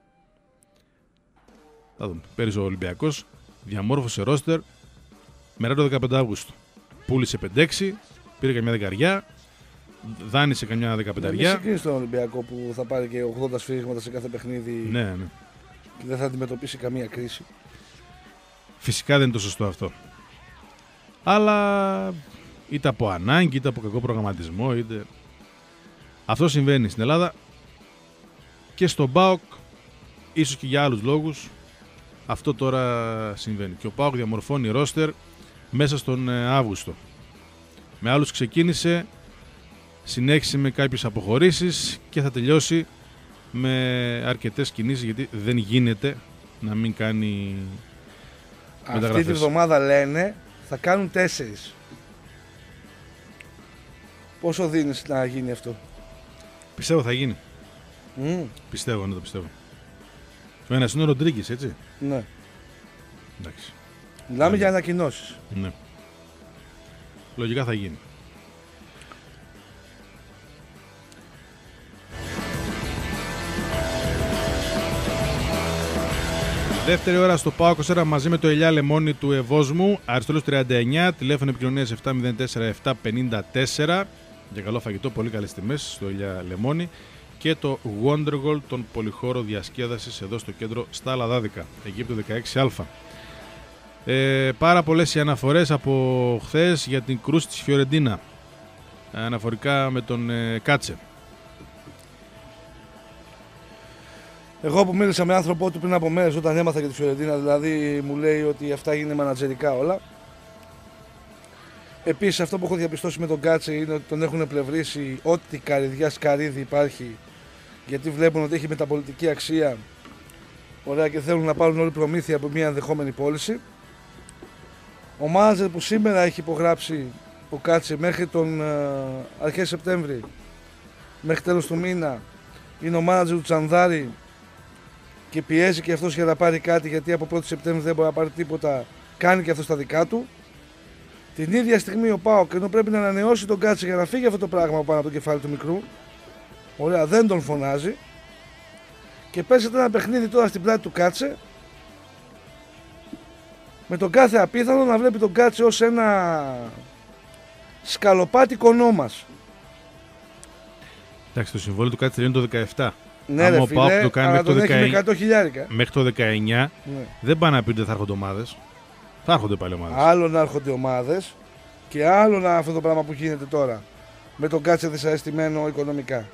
Θα δούμε. Πέρυσι ο Ολυμπιακός διαμόρφωσε ρόστερ μετά το 15 Αύγουστου. Πούλησε 5-6, πήρε καμιά δεκαριά, δάνεισε καμιά 15αριά. Δεν συγκρίνεις τον Ολυμπιακό που θα πάρει και 80 σφύριγματα σε κάθε παιχνίδι. Ναι. Και δεν θα αντιμετωπίσει καμία κρίση. Φυσικά δεν είναι το σωστό αυτό. Αλλά είτε από ανάγκη, είτε από κακό προγραμματισμό, είτε... Αυτό συμβαίνει στην Ελλάδα και στον ΠΑΟΚ, ίσως και για άλλους λόγους. Αυτό τώρα συμβαίνει. Και ο ΠΑΟΚ διαμορφώνει ρόστερ μέσα στον Αύγουστο. Με άλλους ξεκίνησε, συνέχισε με κάποιες αποχωρήσεις και θα τελειώσει με αρκετές κινήσεις, γιατί δεν γίνεται να μην κάνει μεταγραφές. Αυτή τη βδομάδα λένε θα κάνουν 4. Πόσο δίνεις να γίνει αυτό? Πιστεύω θα γίνει. Πιστεύω, ναι, το πιστεύω. Ο ένας είναι ο Ροντρίγκης, έτσι. Ναι. Εντάξει. Μιλάμε για ανακοινώσεις. Ναι. Λογικά θα γίνει. Δεύτερη ώρα στο ΠΑΟΚ 24 μαζί με το Ηλιά Λεμόνι του Ευόσμου. Αριστόλους 39, τηλέφωνο επικοινωνίας 704-754. Για καλό φαγητό, πολύ καλές τιμές στο Ηλιά Λεμόνι. Και το Wondergold, τον πολυχώρο διασκέδασης εδώ στο κέντρο στα Λαδάδικα, Αιγύπτου 16α. Πάρα πολλές οι αναφορές από χθες για την κρούση της Φιωρεντίνα, αναφορικά με τον Κάτσε. Εγώ που μίλησα με άνθρωπό του πριν από μέρες όταν έμαθα για τη Φιωρεντίνα, δηλαδή μου λέει ότι αυτά είναι μανατζερικά όλα. Επίσης αυτό που έχω διαπιστώσει με τον Κάτσε είναι ότι τον έχουν πλευρίσει ό,τι καρυδιά σκαρίδι υπάρχει, γιατί βλέπουν ότι έχει μεταπολιτική αξία, ωραία, και θέλουν να πάρουν όλη προμήθεια από μια ενδεχόμενη πώληση. Ο μάνατζερ που σήμερα έχει υπογράψει ο Κάτσε μέχρι τον αρχές Σεπτέμβρη, μέχρι τέλος του μήνα, είναι ο μάνατζερ του Τσανδάρη και πιέζει και αυτός για να πάρει κάτι, γιατί από 1η Σεπτέμβρη δεν μπορεί να πάρει τίποτα, κάνει και αυτό τα δικά του. Την ίδια στιγμή ο ΠΑΟΚ, ενώ πρέπει να ανανεώσει τον Κάτσε για να φύγει αυτό το πράγμα πάνω από το κεφάλι του μικρού, ωραία, δεν τον φωνάζει και παίζεται ένα παιχνίδι τώρα στην πλάτη του Κάτσε, με τον κάθε απίθανο να βλέπει τον Κάτσε ως ένα σκαλοπάτικο νόμας. Εντάξει, το συμβόλαιο του Κάτσε τελειώνει το 17. Ναι, άμα ρε ο ΠΑΟΚ φίλε, το κάνει αλλά μέχρι τον έχει με 100 χιλιάρικα. Μέχρι το 19 Ναι. δεν πάνε να πει ότι δεν θα έρχονται ομάδες. Θα έρχονται πάλι ομάδες. Άλλο να έρχονται ομάδες και άλλο να αυτό το πράγμα που γίνεται τώρα, με τον Κάτσε δυσαρεστημένο οικονομικά.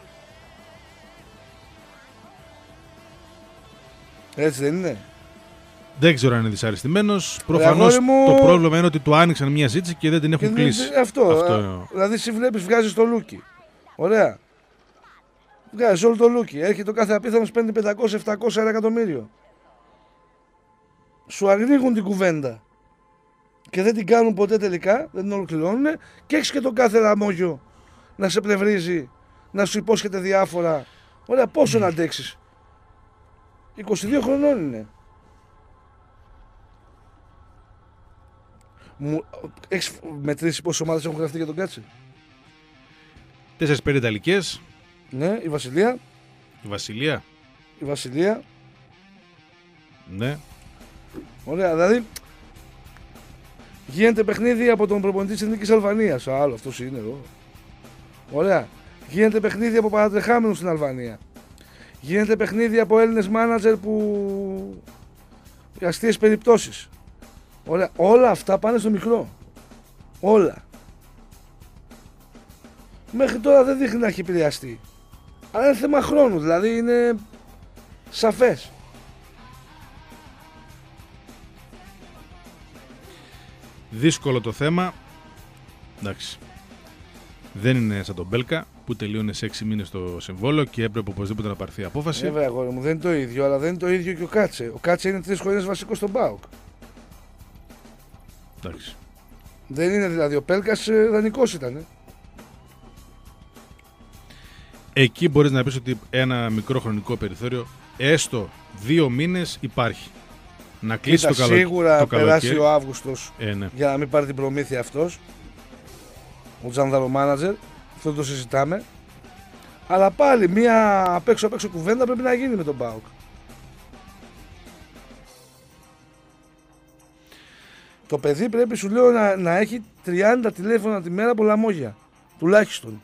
Έτσι δεν είναι? Δεν ξέρω αν είναι δυσαρεστημένος. Προφανώς το πρόβλημα είναι ότι του άνοιξαν μια ζήτηση και δεν την έχουν κλείσει. Αυτό. Δηλαδή, εσύ βλέπεις, βγάζεις το Λούκι. Ωραία. Βγάζεις όλο το Λούκι. Έρχεται ο κάθε απίθανος, παίρνει 500-700 εκατομμύριο. Σου ανοίγουν την κουβέντα και δεν την κάνουν ποτέ τελικά, δεν την ολοκληρώνουν, και έχεις και τον κάθε λαμόγιο να σε πλευρίζει, να σου υπόσχεται διάφορα. Ωραία, πόσο να αντέξεις? 22 χρονών είναι. Έχεις μετρήσει πόσες ομάδες έχουν γραφτεί για τον Κάτσε? 4-5 Ιταλικές. Ναι, η Βασιλεία. Η Βασιλεία. Ναι. Ωραία, δηλαδή γίνεται παιχνίδι από τον προπονητή της Εθνικής Αλβανίας. Άλλο, αυτός είναι εδώ. Ωραία. Γίνεται παιχνίδι από παρατρεχάμενους στην Αλβανία. Γίνεται παιχνίδι από Έλληνες μάνατζερ που... για αστείες περιπτώσεις. Ωραία. Όλα αυτά πάνε στο μικρό. Όλα. Μέχρι τώρα δεν δείχνει να έχει επηρεαστεί. Αλλά είναι θέμα χρόνου, δηλαδή είναι σαφές. Δύσκολο το θέμα. Εντάξει. Δεν είναι σαν τον Μπέλκα που τελείωνε σε 6 μήνες το συμβόλαιο και έπρεπε οπωσδήποτε να πάρθει απόφαση. Βέβαια, αγόρι μου, δεν είναι το ίδιο, αλλά δεν είναι το ίδιο και ο Κάτσε. Ο Κάτσε είναι 3 χρονιές βασικός στον ΠΑΟΚ. Εντάξει. Δεν είναι δηλαδή, ο Πέλκας δανεικός ήταν. Εκεί μπορείς να πεις ότι ένα μικρό χρονικό περιθώριο, έστω 2 μήνες, υπάρχει. Να κλείσει το καλοκαίρι. Σίγουρα περάσει ο Αύγουστος ναι. Για να μην πάρει την προμήθεια αυτός. Ο Τζανδάρο μάνατζερ, αυτό το συζητάμε. Αλλά πάλι μια απ' έξω κουβέντα πρέπει να γίνει με τον ΠΑΟΚ. Το παιδί πρέπει, σου λέω, να έχει 30 τηλέφωνα τη μέρα από λαμόγια. Τουλάχιστον.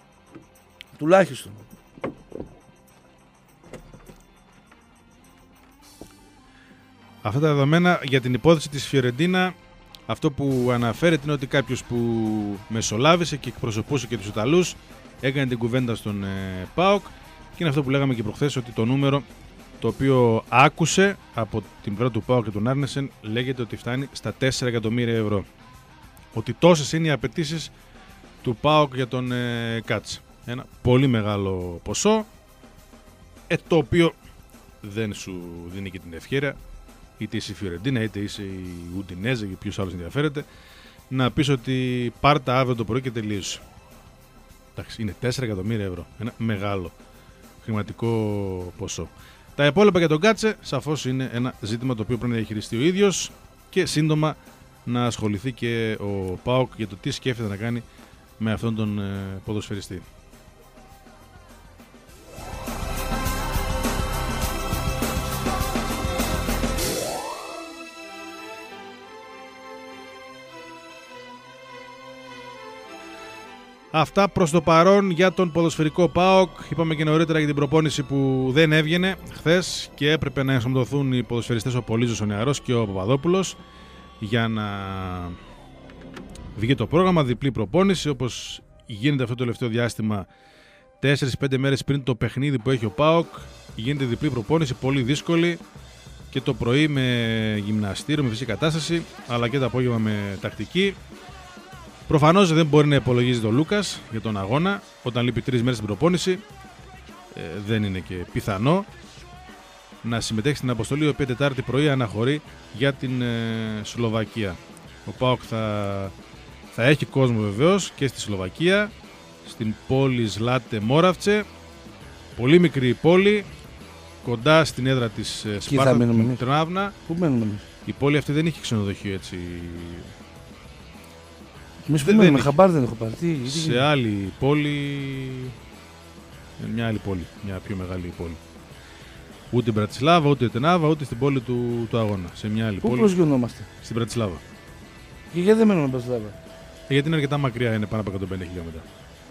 Αυτά τα δεδομένα για την υπόθεση της Φιωρεντίνα, αυτό που αναφέρεται είναι ότι κάποιος που μεσολάβησε και εκπροσωπούσε και τους Ιταλούς έκανε την κουβέντα στον ΠΑΟΚ και είναι αυτό που λέγαμε και προχθές, ότι το νούμερο το οποίο άκουσε από την πλευρά του ΠΑΟΚ και τον Άρνεσεν λέγεται ότι φτάνει στα 4 εκατομμύρια ευρώ. Ότι τόσες είναι οι απαιτήσεις του ΠΑΟΚ για τον Κάτσε. Ένα πολύ μεγάλο ποσό, το οποίο δεν σου δίνει και την ευκαιρία, είτε είσαι η Φιωρεντίνα είτε είσαι η Ουντινέζε και ποιος άλλος ενδιαφέρεται, να πεις ότι πάρτα αύριο το πρωί και τελείωσε. Εντάξει, είναι 4 εκατομμύρια ευρώ. Ένα μεγάλο χρηματικό ποσό. Τα υπόλοιπα για τον Κάτσε σαφώς είναι ένα ζήτημα το οποίο πρέπει να διαχειριστεί ο ίδιος και σύντομα να ασχοληθεί και ο ΠΑΟΚ για το τι σκέφτεται να κάνει με αυτόν τον ποδοσφαιριστή. Αυτά προς το παρόν για τον ποδοσφαιρικό ΠΑΟΚ. Είπαμε και νωρίτερα για την προπόνηση που δεν έβγαινε χθες και έπρεπε να ενσωματωθούν οι ποδοσφαιριστές ο Πολύζος ο Νεαρός και ο Παπαδόπουλος για να βγει το πρόγραμμα, διπλή προπόνηση όπως γίνεται αυτό το τελευταίο διάστημα. 4-5 μέρες πριν το παιχνίδι που έχει ο ΠΑΟΚ γίνεται διπλή προπόνηση, πολύ δύσκολη, και το πρωί με γυμναστήριο, με φυσική κατάσταση, αλλά και το απόγευμα με τακτική. Προφανώς δεν μπορεί να υπολογίζει τον Λούκας για τον αγώνα όταν λείπει 3 μέρες στην προπόνηση. Δεν είναι και πιθανό να συμμετέχει στην αποστολή, η οποία Τετάρτη πρωί αναχωρεί για την Σλοβακία. Ο ΠΑΟΚ θα έχει κόσμο βεβαίως και στη Σλοβακία, στην πόλη Ζλάτε Μόραυτσε, πολύ μικρή πόλη, κοντά στην έδρα της Σπάρτα του Τρνάβνα. Πού μένουμε εμείς? Η πόλη αυτή δεν έχει ξενοδοχείο έτσι. Εμείς που μένουμε, χαμπάρ δεν έχω πάρει. Σε άλλη πόλη, μια άλλη πόλη, μια πιο μεγάλη πόλη. Ούτε Μπρατισλάβα, ούτε Τενάβα, ούτε στην πόλη του αγώνα. Σε μια άλλη πόλη. Πού προσγειωνόμαστε? Στην Μπρατισλάβα. Και γιατί δεν μένουμε στην Μπρατισλάβα? Γιατί είναι αρκετά μακριά, είναι πάνω από 150 χιλιόμετρα.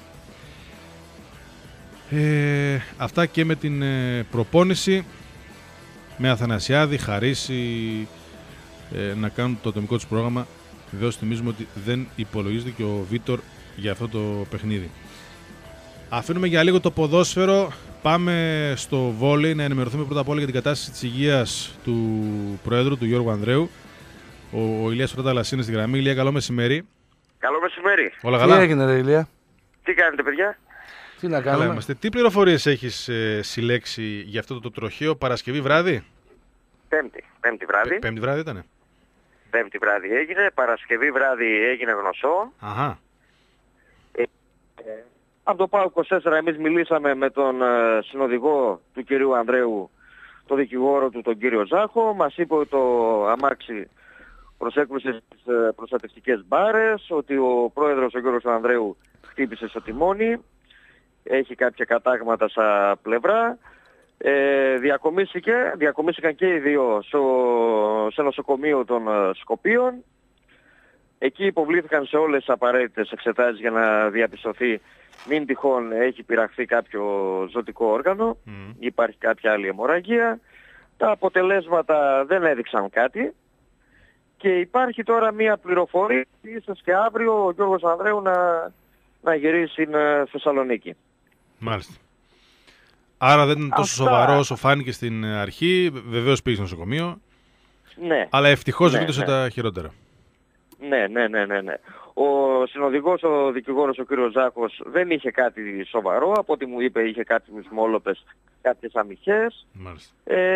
Αυτά και με την προπόνηση με Αθανασιάδη, Χαρίση να κάνουν το ατομικό τους πρόγραμμα. Βεβαίως θυμίζουμε ότι δεν υπολογίζεται και ο Βίτορ για αυτό το παιχνίδι. Αφήνουμε για λίγο το ποδόσφαιρο, πάμε στο βόλεϊ να ενημερωθούμε πρώτα απ' όλα για την κατάσταση της υγείας του Προέδρου, του Γιώργου Ανδρέου. Ο Ηλίας Φρόνταλας είναι στη γραμμή. Ηλία, καλό μεσημέρι. Καλό μεσημέρι. Όλα καλά? Τι έγινε ρε Ηλία? Τι κάνετε παιδιά? Τι να Καλά κάνουμε? είμαστε. Τι πληροφορίες έχεις συλλέξει για αυτό το τροχαίο? Παρασκευή βράδυ? Πέμπτη βράδυ. Πέμπτη βράδυ ήτανε? Πέμπτη βράδυ έγινε, Παρασκευή βράδυ έγινε γνωστό. Αχα. Από το ΠΑΟΚ 24 εμείς μιλήσαμε με τον συνοδηγό του κυρίου Ανδρέου, το δικηγόρο του, τον κύριο Ζάχο. Μας είπε ότι το αμάξι προσέκρουσε στις προστατευτικές μπάρες, ότι ο πρόεδρος ο Γιώργος Ανδρέου χτύπησε στο τιμόνι, έχει κάποια κατάγματα στα πλευρά. Διακομίστηκαν και οι δύο σε νοσοκομείο των Σκοπίων. Εκεί υποβλήθηκαν σε όλες τις απαραίτητες εξετάσεις για να διαπιστωθεί μην τυχόν έχει πειραχθεί κάποιο ζωτικό όργανο, υπάρχει κάποια άλλη αιμορραγία. Τα αποτελέσματα δεν έδειξαν κάτι και υπάρχει τώρα μία πληροφορία ίσως και αύριο ο Γιώργος Ανδρέου να γυρίσει στην Θεσσαλονίκη. Μάλιστα. Άρα δεν είναι τόσο σοβαρό όσο φάνηκε στην αρχή. Βεβαίως πήγε στο νοσοκομείο. Ναι. Αλλά ευτυχώς ναι, βρίσκεται ναι. τα χειρότερα. Ναι. Ο συνοδηγός, ο δικηγόρος, ο κύριος Ζάχος δεν είχε κάτι σοβαρό. Από ό,τι μου είπε είχε κάποιους μόλοπες, κάποιες αμυχές. Μάλιστα.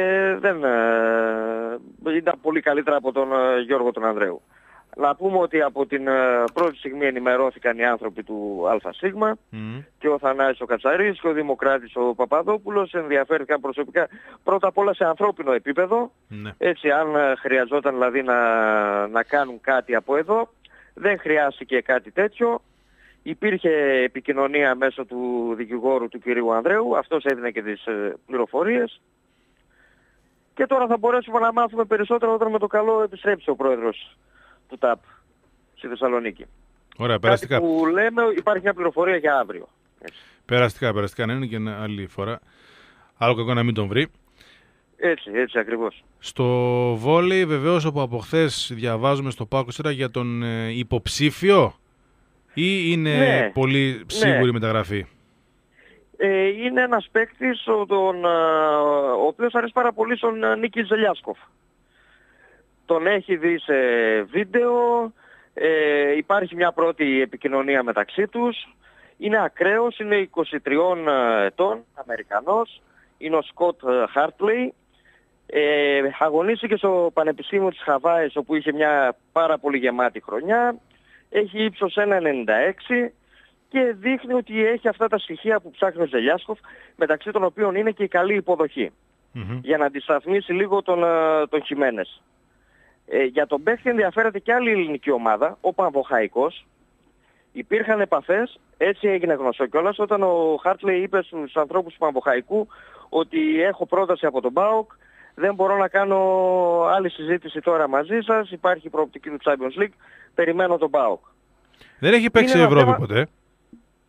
Ήταν πολύ καλύτερα από τον Γιώργο τον Ανδρέου. Να πούμε ότι από την πρώτη στιγμή ενημερώθηκαν οι άνθρωποι του ΑΣ και ο Θανάσης ο Κατσαρής και ο Δημοκράτης ο Παπαδόπουλος ενδιαφέρθηκαν προσωπικά πρώτα απ' όλα σε ανθρώπινο επίπεδο. Ναι. Έτσι αν χρειαζόταν δηλαδή να κάνουν κάτι από εδώ, δεν χρειάστηκε κάτι τέτοιο. Υπήρχε επικοινωνία μέσω του δικηγόρου του κυρίου Ανδρέου, αυτός έδινε και τις πληροφορίες. Και τώρα θα μπορέσουμε να μάθουμε περισσότερο όταν με το καλό επιστρέψει ο πρόεδρος του ΤΑΠ στη Θεσσαλονίκη. Ωραία, περαστικά. Κάτι που λέμε υπάρχει μια πληροφορία για αύριο. Έτσι. Περαστικά να είναι και άλλη φορά. Άλλο κακό να μην τον βρει. Έτσι ακριβώς. Στο βόλεϊ βεβαίως από χθες διαβάζουμε στο ΠΑΟΚ 24 για τον υποψήφιο ή είναι πολύ σίγουρη μεταγραφή? Είναι ένας παίκτης ο οποίος αρέσει πάρα πολύ στον Νίκη Ζελιάσκοφ. Τον έχει δει σε βίντεο, υπάρχει μια πρώτη επικοινωνία μεταξύ τους. Είναι ακραίος, είναι 23 ετών, Αμερικανός, είναι ο Σκοτ Χάρτλεϊ. Αγωνίστηκε στο Πανεπιστήμιο της Χαβάης όπου είχε μια πάρα πολύ γεμάτη χρονιά. Έχει ύψος 1,96 και δείχνει ότι έχει αυτά τα στοιχεία που ψάχνει ο Ζελιάσκοφ, μεταξύ των οποίων είναι και η καλή υποδοχή. Για να αντισταθμίσει λίγο τον Χιμένες. Για τον παίχτη ενδιαφέρεται και άλλη ελληνική ομάδα, ο Πανβοχαϊκός. Υπήρχαν επαφές, έτσι έγινε γνωστό κιόλας, όταν ο Χάρτλεϊ είπε στους ανθρώπους του Πανβοχαϊκού ότι έχω πρόταση από τον ΠΑΟΚ, δεν μπορώ να κάνω άλλη συζήτηση τώρα μαζί σας, υπάρχει η προοπτική του Champions League, περιμένω τον ΠΑΟΚ. Δεν έχει παίξει Ευρώπη ποτέ.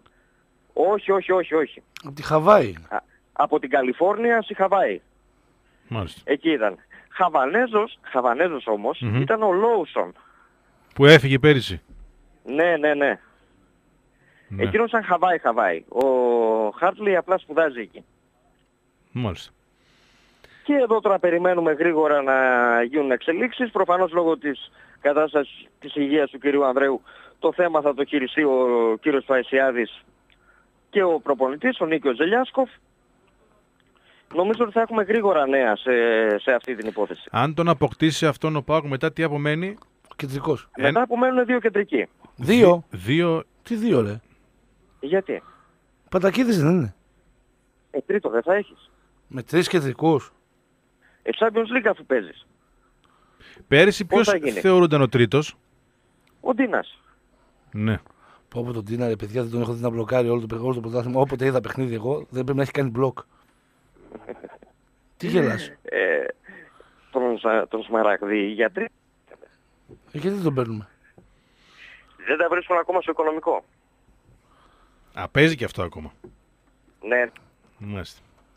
Όχι. Από τη Χαβάη. Από την Καλιφόρνια στη Χαβάη. Μάλιστα. Εκεί ήταν. Χαβανέζος όμως ήταν ο Λόουσον. Που έφυγε πέρυσι. Ναι. Ναι. Εκείνος ήταν Χαβάη. Ο Χάρτλι απλά σπουδάζει εκεί. Μάλιστα. Και εδώ τώρα περιμένουμε γρήγορα να γίνουν εξελίξεις. Προφανώς λόγω της κατάστασης της υγείας του κυρίου Ανδρέου το θέμα θα το χειριστεί ο κύριος Παϊσιάδης και ο προπονητής, ο Νίκος Ζελιάσκοφ. Νομίζω ότι θα έχουμε γρήγορα νέα σε αυτή την υπόθεση. Αν τον αποκτήσει αυτόν ο ΠΑΟΚ, μετά τι απομένει? Κεντρικός. Μετά απομένουν 2 κεντρικοί. 2. Δύο. Τι 2 λέει? Γιατί? Παντακίδης δεν είναι? Τρίτο δεν θα έχεις. Με 3 κεντρικούς. Champions League αφού παίζεις. Πέρυσι Πώς ποιος θα γίνει? θεωρούνταν ο τρίτος? Ο Ντίνας. Ναι. Πω τον Τίνα, ρε παιδιά, δεν τον έχω δει να μπλοκάρει όλο το πρωτάθλημα. Όποτε είδα παιχνίδι εγώ, δεν πρέπει να έχει κάνει μπλοκ. Τι γελάς? Τον Σμαραγδί οι γιατροί Γιατί δεν τον παίρνουμε? δεν τα βρίσκουν ακόμα στο οικονομικό. Παίζει και αυτό ακόμα. Ναι. Μάλιστα.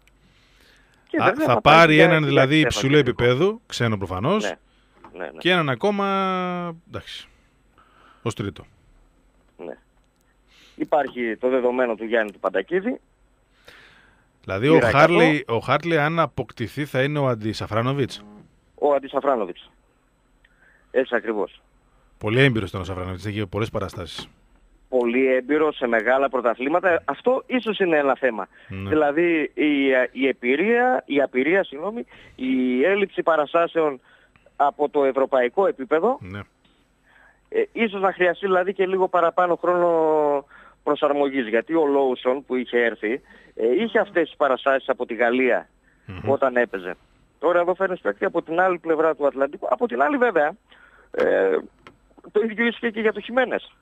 Και βέβαια Θα πάρει για έναν δηλαδή θέμα υψηλού κεντρικό. επίπεδου, ξένο προφανώς, Ναι. και έναν ακόμα, εντάξει, ως τρίτο. Ναι. Υπάρχει το δεδομένο του Γιάννη του Παντακίδη. Δηλαδή Μοίρα ο Χάρτλι αν αποκτηθεί θα είναι ο Αντισαφράνοβιτς. Ο Αντισαφράνοβιτς. Έτσι ακριβώς. Πολύ έμπειρος ήταν ο Σαφράνοβιτς, έχει πολλές παραστάσεις. Πολύ έμπειρο σε μεγάλα πρωταθλήματα. Αυτό ίσως είναι ένα θέμα. Ναι. Δηλαδή η απειρία, η έλλειψη παραστάσεων από το ευρωπαϊκό επίπεδο, Ναι. ίσως να χρειαστεί δηλαδή και λίγο παραπάνω χρόνο προσαρμογής. Γιατί ο Λόουσον που είχε έρθει, είχε αυτές τις παραστάσεις από τη Γαλλία όταν έπαιζε. Τώρα εδώ φέρνει παίκτη από την άλλη πλευρά του Ατλαντικού. Από την άλλη βέβαια, το ίδιο ίσχυε και για το Χιμένες.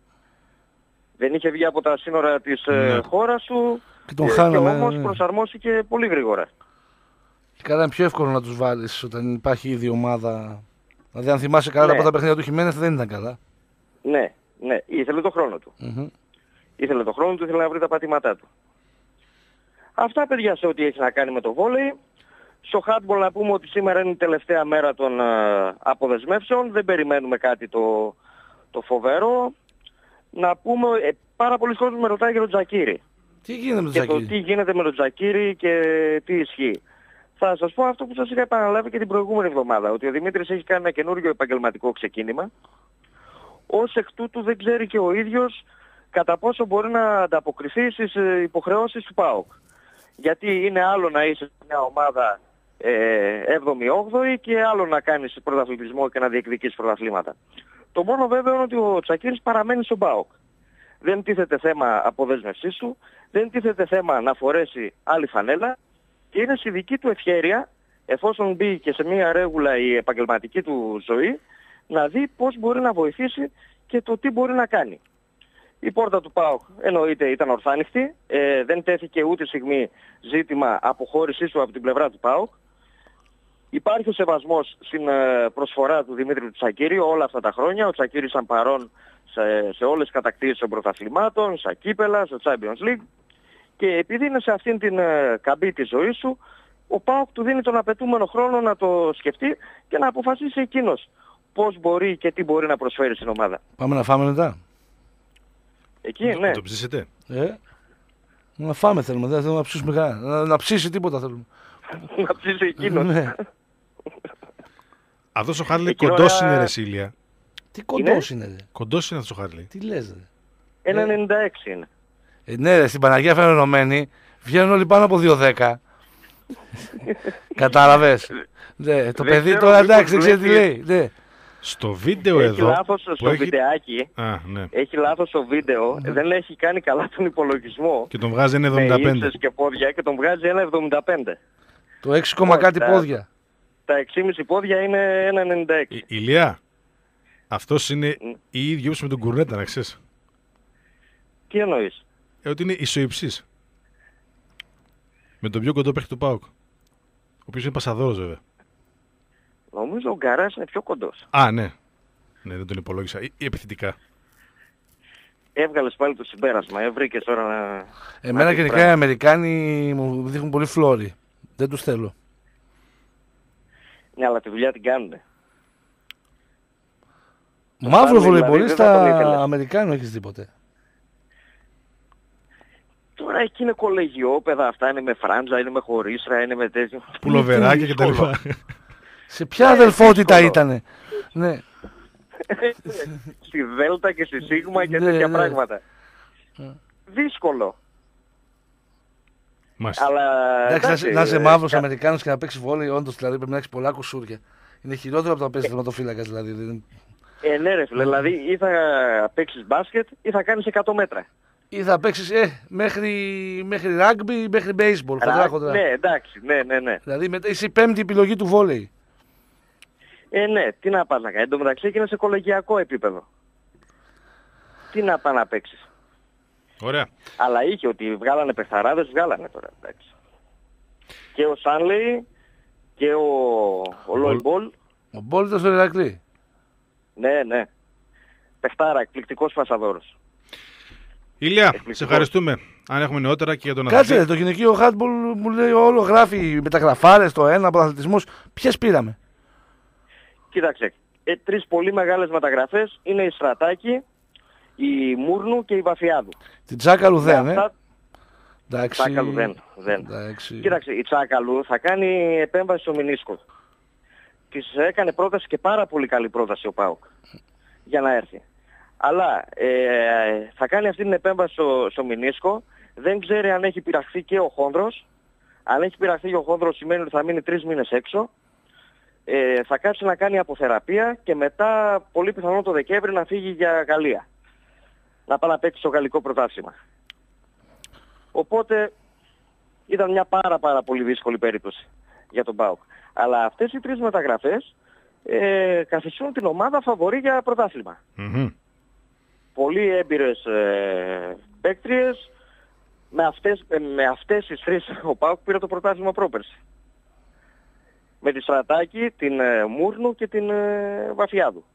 Δεν είχε βγει από τα σύνορα της χώρας σου Και τον χάναμε, και όμως ναι. προσαρμόστηκε πολύ γρήγορα. Καλά, είναι πιο εύκολο να τους βάλεις όταν υπάρχει ήδη ομάδα. Δηλαδή, αν θυμάσαι καλά Ναι. από τα παιχνίδια του Χιμένες δεν ήταν καλά. Ναι, ήθελε το χρόνο του. Ήθελε το χρόνο του, ήθελε να βρει τα πατήματά του. Αυτά, παιδιά, σε ό,τι έχει να κάνει με το βόλεϊ. Στο handball να πούμε ότι σήμερα είναι η τελευταία μέρα των αποδεσμεύσεων. Δεν περιμένουμε κάτι το φοβερό. Να πούμε, πάρα πολλοί κόσμοι με ρωτάει για τον Τζακίρι. Τι γίνεται με τον Και το Τζακίρι? τι γίνεται με τον Τζακίρι και τι ισχύει. Θα σας πω αυτό που σας είχα επαναλάβει και την προηγούμενη εβδομάδα, ότι ο Δημήτρης έχει κάνει ένα καινούργιο επαγγελματικό ξεκίνημα. Ως εκ τούτου δεν ξέρει και ο ίδιος κατά πόσο μπορεί να ανταποκριθεί στις υποχρεώσεις του ΠΑΟΚ. Γιατί είναι άλλο να είσαι σε μια ομάδα 7η-8η και άλλο να κάνεις πρωταθλητισμό και να διεκδικείς πρωταθλήματα. Το μόνο βέβαιο είναι ότι ο Τσακίρης παραμένει στον ΠΑΟΚ. Δεν τίθεται θέμα αποδέσμευσής του, δεν τίθεται θέμα να φορέσει άλλη φανέλα και είναι στη δική του ευχέρεια, εφόσον μπει και σε μια ρέγουλα η επαγγελματική του ζωή, να δει πώς μπορεί να βοηθήσει και το τι μπορεί να κάνει. Η πόρτα του ΠΑΟΚ εννοείται ήταν ορθά ανοιχτή, δεν τέθηκε ούτε στιγμή ζήτημα αποχώρησής του από την πλευρά του ΠΑΟΚ. Υπάρχει ο σεβασμός στην προσφορά του Δημήτρη Τσακίρη όλα αυτά τα χρόνια. Ο Τσακίρης ήταν παρόν σε όλες τις κατακτήσεις των πρωταθλημάτων, στα κύπελα, στο Champions League. Και επειδή είναι σε αυτήν την καμπή της ζωής του, ο ΠΑΟΚ του δίνει τον απαιτούμενο χρόνο να το σκεφτεί και να αποφασίσει εκείνος πώς μπορεί και τι μπορεί να προσφέρει στην ομάδα. Πάμε να φάμε μετά. Εκεί, ναι. Το ψήσετε. Να φάμε θέλουμε, δεν θέλουμε να ψήσουμε κανένα. Να ψήσει τίποτα θέλουμε. Να ψήσει εκείνος. Ναι. Αυτός ο Χάρλι Εκείνη κοντός ώρα- είναι, ρε Σίλια. Τι κοντός είναι, ρε. Κοντός είναι αυτός ο Χάρλι. Τι λες, ρε. 1,96 είναι. Ναι, ρε, στην Παναγία Φαινόμενη βγαίνουν όλοι πάνω από 2,10. Κατάλαβες. Ναι, το Δεν παιδί ξέρω τώρα μήπως εντάξει, δεν ξέρει τι βλέπει- λέει. Ναι. Στο βίντεο Έχει εδώ. λάθος που στο έχει- βιντεάκι. Α, ναι. Έχει λάθος στο βίντεο. Δεν έχει κάνει καλά τον υπολογισμό. Και τον βγάζει ένα Με 75. ύψες και πόδια και τον βγάζει 1,75. Το 6, κάτι τα- πόδια. Τα 6,5 πόδια είναι 1,96. Ηλία, αυτός είναι η ίδια ύψη με τον Κουρνέτα, να ξέρεις. Τι εννοείς? Ότι είναι ισοϊψής. Με τον πιο κοντό παίχτη του ΠΑΟΚ. Ο οποίος είναι πασαδόρος βέβαια. Νομίζω ο Γκαράς είναι πιο κοντός. Α, ναι. Ναι, δεν τον υπολόγισα. Ή επιθετικά. Έβγαλες πάλι το συμπέρασμα. Βρήκες τώρα να... Εμένα γενικά οι Αμερικάνοι μου δείχνουν πολύ φλόρι. Δεν τους θέλω. Ναι, αλλά τη δουλειά την κάνουνε. Μαύρο βολεϊμπολίστα δηλαδή, Αμερικάνου έχεις δει ποτέ? Τώρα εκεί είναι κολεγιόπαιδα, αυτά είναι με φράντζα, είναι με χωρίστρα, είναι με τέτοιο. Πουλοβεράκια κτλ. Σε ποια αδελφότητα ήτανε? Ναι. Στη Δέλτα και στη Σίγμα και τέτοια πράγματα. Δύσκολο. Μάλιστα. Αλλά, εντάξει, να είσαι μαύρος Αμερικάνος και να παίξεις βόλεϊ, όντως δηλαδή πρέπει να έχεις πολλά κουσούρια. Είναι χειρότερο από το να παίζεις τερματοφύλακας δηλαδή. Ναι ρε φίλε, δηλαδή ή θα παίξεις μπάσκετ ή θα κάνεις 100 μέτρα. Ή θα παίξεις μέχρι rugby, μέχρι baseball. Χοντρά. Ναι, εντάξει, ναι. Δηλαδή είσαι η πέμπτη επιλογή του βόλεϊ. Ναι, τι να πας να κάνεις. Εν τω μεταξύ έγινε σε κολεγιακό επίπεδο. Τι να πας να παίξεις. Ωραία. Αλλά είχε ότι βγάλανε παιχταράδες, βγάλανε τώρα, εντάξει. Και ο Σάνλεϊ και ο Λόι Μπολ. Ο Μπολ ήταν στο Ηρακλή. Ναι. Παιχτάρα, εκπληκτικός φασαδόρος. Ηλία, σε ευχαριστούμε. Αν έχουμε νεότερα και για τον Κάτσε, το γυναικείο χάντμπολ μου λέει όλο γράφει μεταγραφάρες, το ένα, πρωταθλητισμός. Ποιες πήραμε? Κοίταξε, 3 πολύ μεγάλες μεταγραφές είναι η Στρατάκη, η Μούρνου και η Βαφιάδου. Την Τσάκαλου δεν, Τσάκαλου δεν. Κοίταξε, η Τσάκαλου θα κάνει επέμβαση στο μηνίσκο. Της έκανε πρόταση και πάρα πολύ καλή πρόταση ο ΠΑΟΚ για να έρθει. Αλλά θα κάνει αυτή την επέμβαση στο μηνίσκο, δεν ξέρει αν έχει πειραχθεί και ο Χόνδρος. Αν έχει πειραχθεί και ο Χόνδρος σημαίνει ότι θα μείνει 3 μήνες έξω. Θα κάτσει να κάνει αποθεραπεία και μετά πολύ πιθανό το Δεκέμβρη να φύγει για Γαλλία. Να πάει να παίξει στο γαλλικό πρωτάθλημα. Οπότε ήταν μια πάρα πολύ δύσκολη περίπτωση για τον ΠΑΟΚ. Αλλά αυτές οι 3 μεταγραφές καθιστούν την ομάδα φαβορί για πρωτάθλημα. Πολύ έμπειρες παίκτριες. Με αυτές τις 3 ο ΠΑΟΚ πήρε το πρωτάθλημα πρόπερση. Με τη Στρατάκη, την Μούρνου και την Βαφιάδου.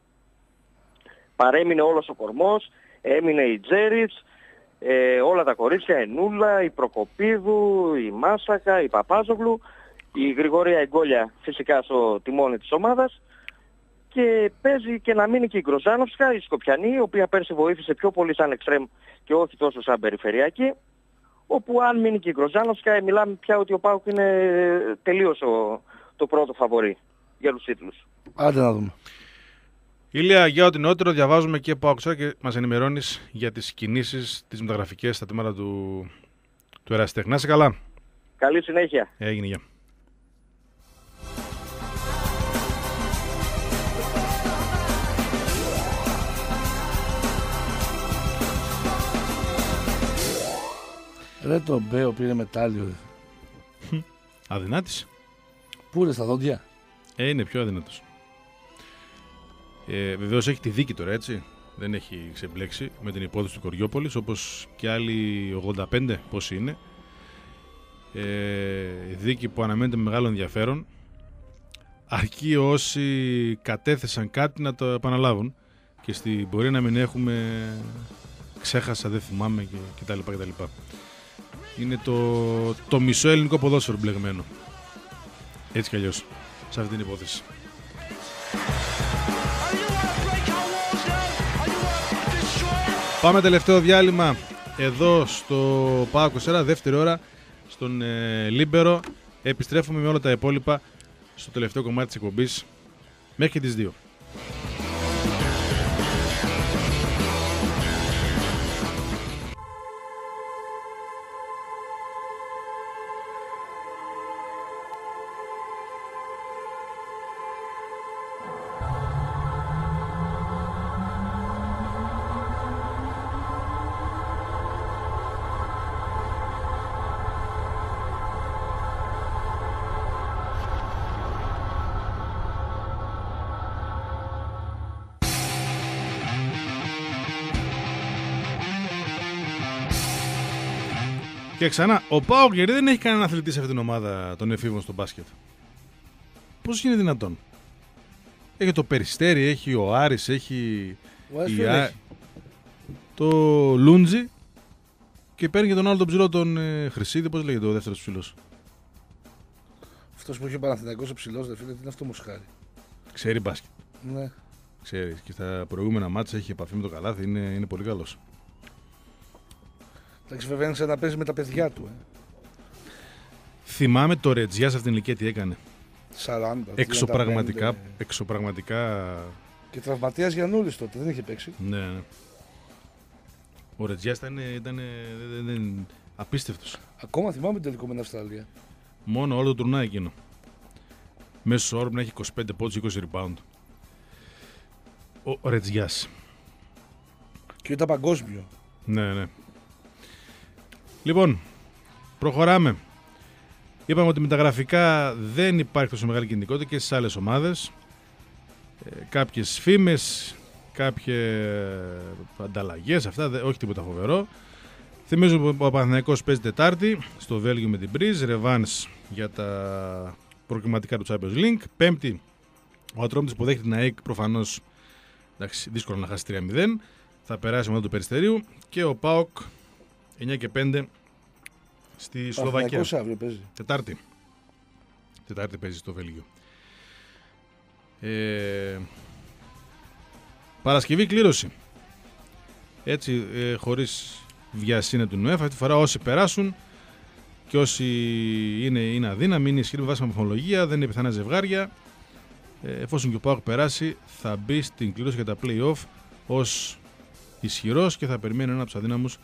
Παρέμεινε όλος ο κορμός, έμεινε η Τζέριτς, όλα τα κορίτσια, η Νούλα, η Προκοπίδου, η Μάσακα, η Παπάζογλου, η Γρηγορία Εγκόλια φυσικά στο τιμόνι της ομάδας και παίζει και να μείνει και η Γκροζάνοφσκα, η Σκοπιανή, η οποία πέρσι βοήθησε πιο πολύ σαν εξτρέμ και όχι τόσο σαν περιφερειακή, όπου αν μείνει και η Γκροζάνοφσκα μιλάμε πια ότι ο ΠΑΟΚ είναι τελείως το πρώτο φαβορί για τους τίτλους. Άντε να δούμε. Ηλία, για ό,τι νεότερο διαβάζουμε και από άκουσα και μας ενημερώνεις για τις κινήσεις, τις μεταγραφικές στα τμήματα του Εραστέχνη. Να είσαι καλά. Καλή συνέχεια. Έγινε, γεια. Ρε το Μπέο πήρε μετάλλιο. Αδυνάτης. Πού είναι στα δόντια? Είναι πιο αδυνατός. Βεβαίως έχει τη δίκη τώρα, έτσι. Δεν έχει ξεμπλέξει με την υπόθεση του Κοριόπολης, όπως και άλλοι 85 πόσοι είναι. Δίκη που αναμένεται με μεγάλο ενδιαφέρον. Αρκεί όσοι κατέθεσαν κάτι να το επαναλάβουν και στην πορεία να μην έχουμε ξέχασα, δεν θυμάμαι κτλ. Είναι το μισό ελληνικό ποδόσφαιρο μπλεγμένο. Έτσι κι αλλιώς, σε αυτή την υπόθεση. Πάμε τελευταίο διάλειμμα εδώ στο ΠΑΟΚ 24, δεύτερη ώρα στον Λίμπερο. Επιστρέφουμε με όλα τα υπόλοιπα στο τελευταίο κομμάτι της εκπομπής μέχρι τις 2. Και ξανά, ο ΠΑΟΚ γιατί δεν έχει κανένα αθλητή σε αυτήν την ομάδα των εφήβων στο μπάσκετ. Πώς είναι δυνατόν? Έχει το Περιστέρι, έχει ο Άρης, έχει... το Λούντζι και παίρνει και τον άλλο τον ψηλό, τον Χρυσίδη, πώς λέγεται ο δεύτερος ψηλός. Αυτός που είχε Παναθηναϊκός ο ψηλός, δε φίλε, τι είναι αυτό μοσχάρι. Ξέρει μπάσκετ. Ναι. Ξέρει και στα προηγούμενα μάτσα έχει επαφή με το καλάθι, είναι πολύ καλός. Εντάξει, βέβαια είναι σαν να παίζει με τα παιδιά του. Θυμάμαι το Ρετζιά σε αυτήν την ηλικία τι έκανε. 40. Εξωπραγματικά. Και τραυματίας Γιαννούλης τότε, δεν είχε παίξει. Ναι. Ο Ρετζιάς ήταν απίστευτος. Ακόμα θυμάμαι τελικό με την Αυστραλία. Μόνο όλο το τουρνά εκείνο. Μέσος όρο να έχει 25 πόντους, 20 rebound. Ο Ρετζιάς. Και ήταν παγκόσμιο. Ναι. Λοιπόν, προχωράμε. Είπαμε ότι μεταγραφικά δεν υπάρχει τόσο μεγάλη κινητικότητα και στις άλλες ομάδες. Κάποιες φήμες, κάποιες ανταλλαγές, αυτά, όχι τίποτα φοβερό. Θυμίζω ότι ο Παναθηναϊκός παίζει Τετάρτη στο Βέλγιο με την Μπριζ, ρεβάνς για τα προκριματικά του Champions League. Πέμπτη, ο Ατρόμητος που δέχεται την ΑΕΚ, προφανώς δύσκολο να χάσει 3-0, θα περάσει μετά του Περιστερίου. Και ο ΠΑΟΚ 9 και 5 στη Σλοβακία. Αύριο παίζει. Τετάρτη παίζει στο Βέλγιο. Παρασκευή κλήρωση. Έτσι, χωρίς βιασύνη του ΝΟΕΦ. Αυτή τη φορά όσοι περάσουν και όσοι είναι αδύναμοι, είναι ισχυροί με βάση βαθμολογία, δεν είναι πιθανά ζευγάρια. Εφόσον και ο ΠΑΟΚ περάσει, θα μπει στην κλήρωση για τα play-off ως ισχυρός και θα περιμένει έναν από τους αδύναμους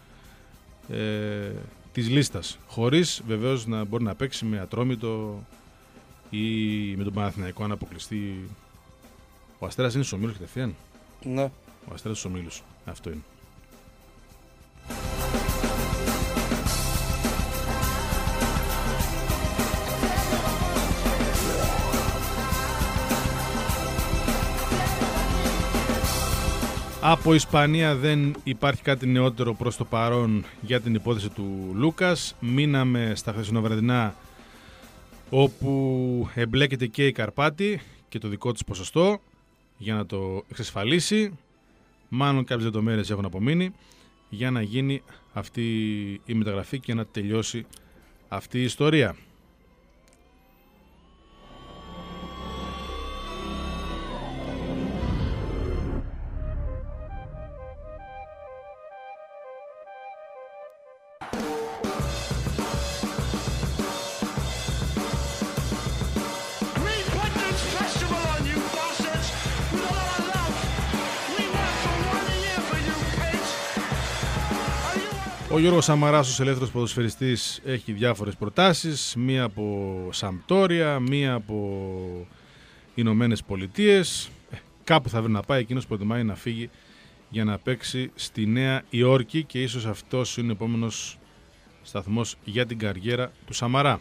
της λίστας. Χωρίς βεβαίως να μπορεί να παίξει με Ατρόμητο ή με τον Παναθηναϊκό αν αποκλειστεί. Ο Αστέρας είναι στους ομίλους κατευθείαν. Ναι. Ο Αστέρας στους ομίλους. Αυτό είναι. Από Ισπανία δεν υπάρχει κάτι νεότερο προς το παρόν για την υπόθεση του Λούκας. Μείναμε στα χθεσινοβραδινά όπου εμπλέκεται και η Καρπάτη και το δικό της ποσοστό για να το εξασφαλίσει. Μάλλον κάποιες λεπτομέρειες έχουν απομείνει για να γίνει αυτή η μεταγραφή και να τελειώσει αυτή η ιστορία. Ο Γιώργος Σαμαράς, ως ελεύθερος ποδοσφαιριστής, έχει διάφορες προτάσεις. Μία από Σαμπτόρια, μία από Ηνωμένες Πολιτείες. Κάπου θα βρει να πάει. Εκείνος προτιμάει να φύγει για να παίξει στη Νέα Υόρκη και ίσως αυτός είναι ο επόμενος σταθμός για την καριέρα του Σαμαρά.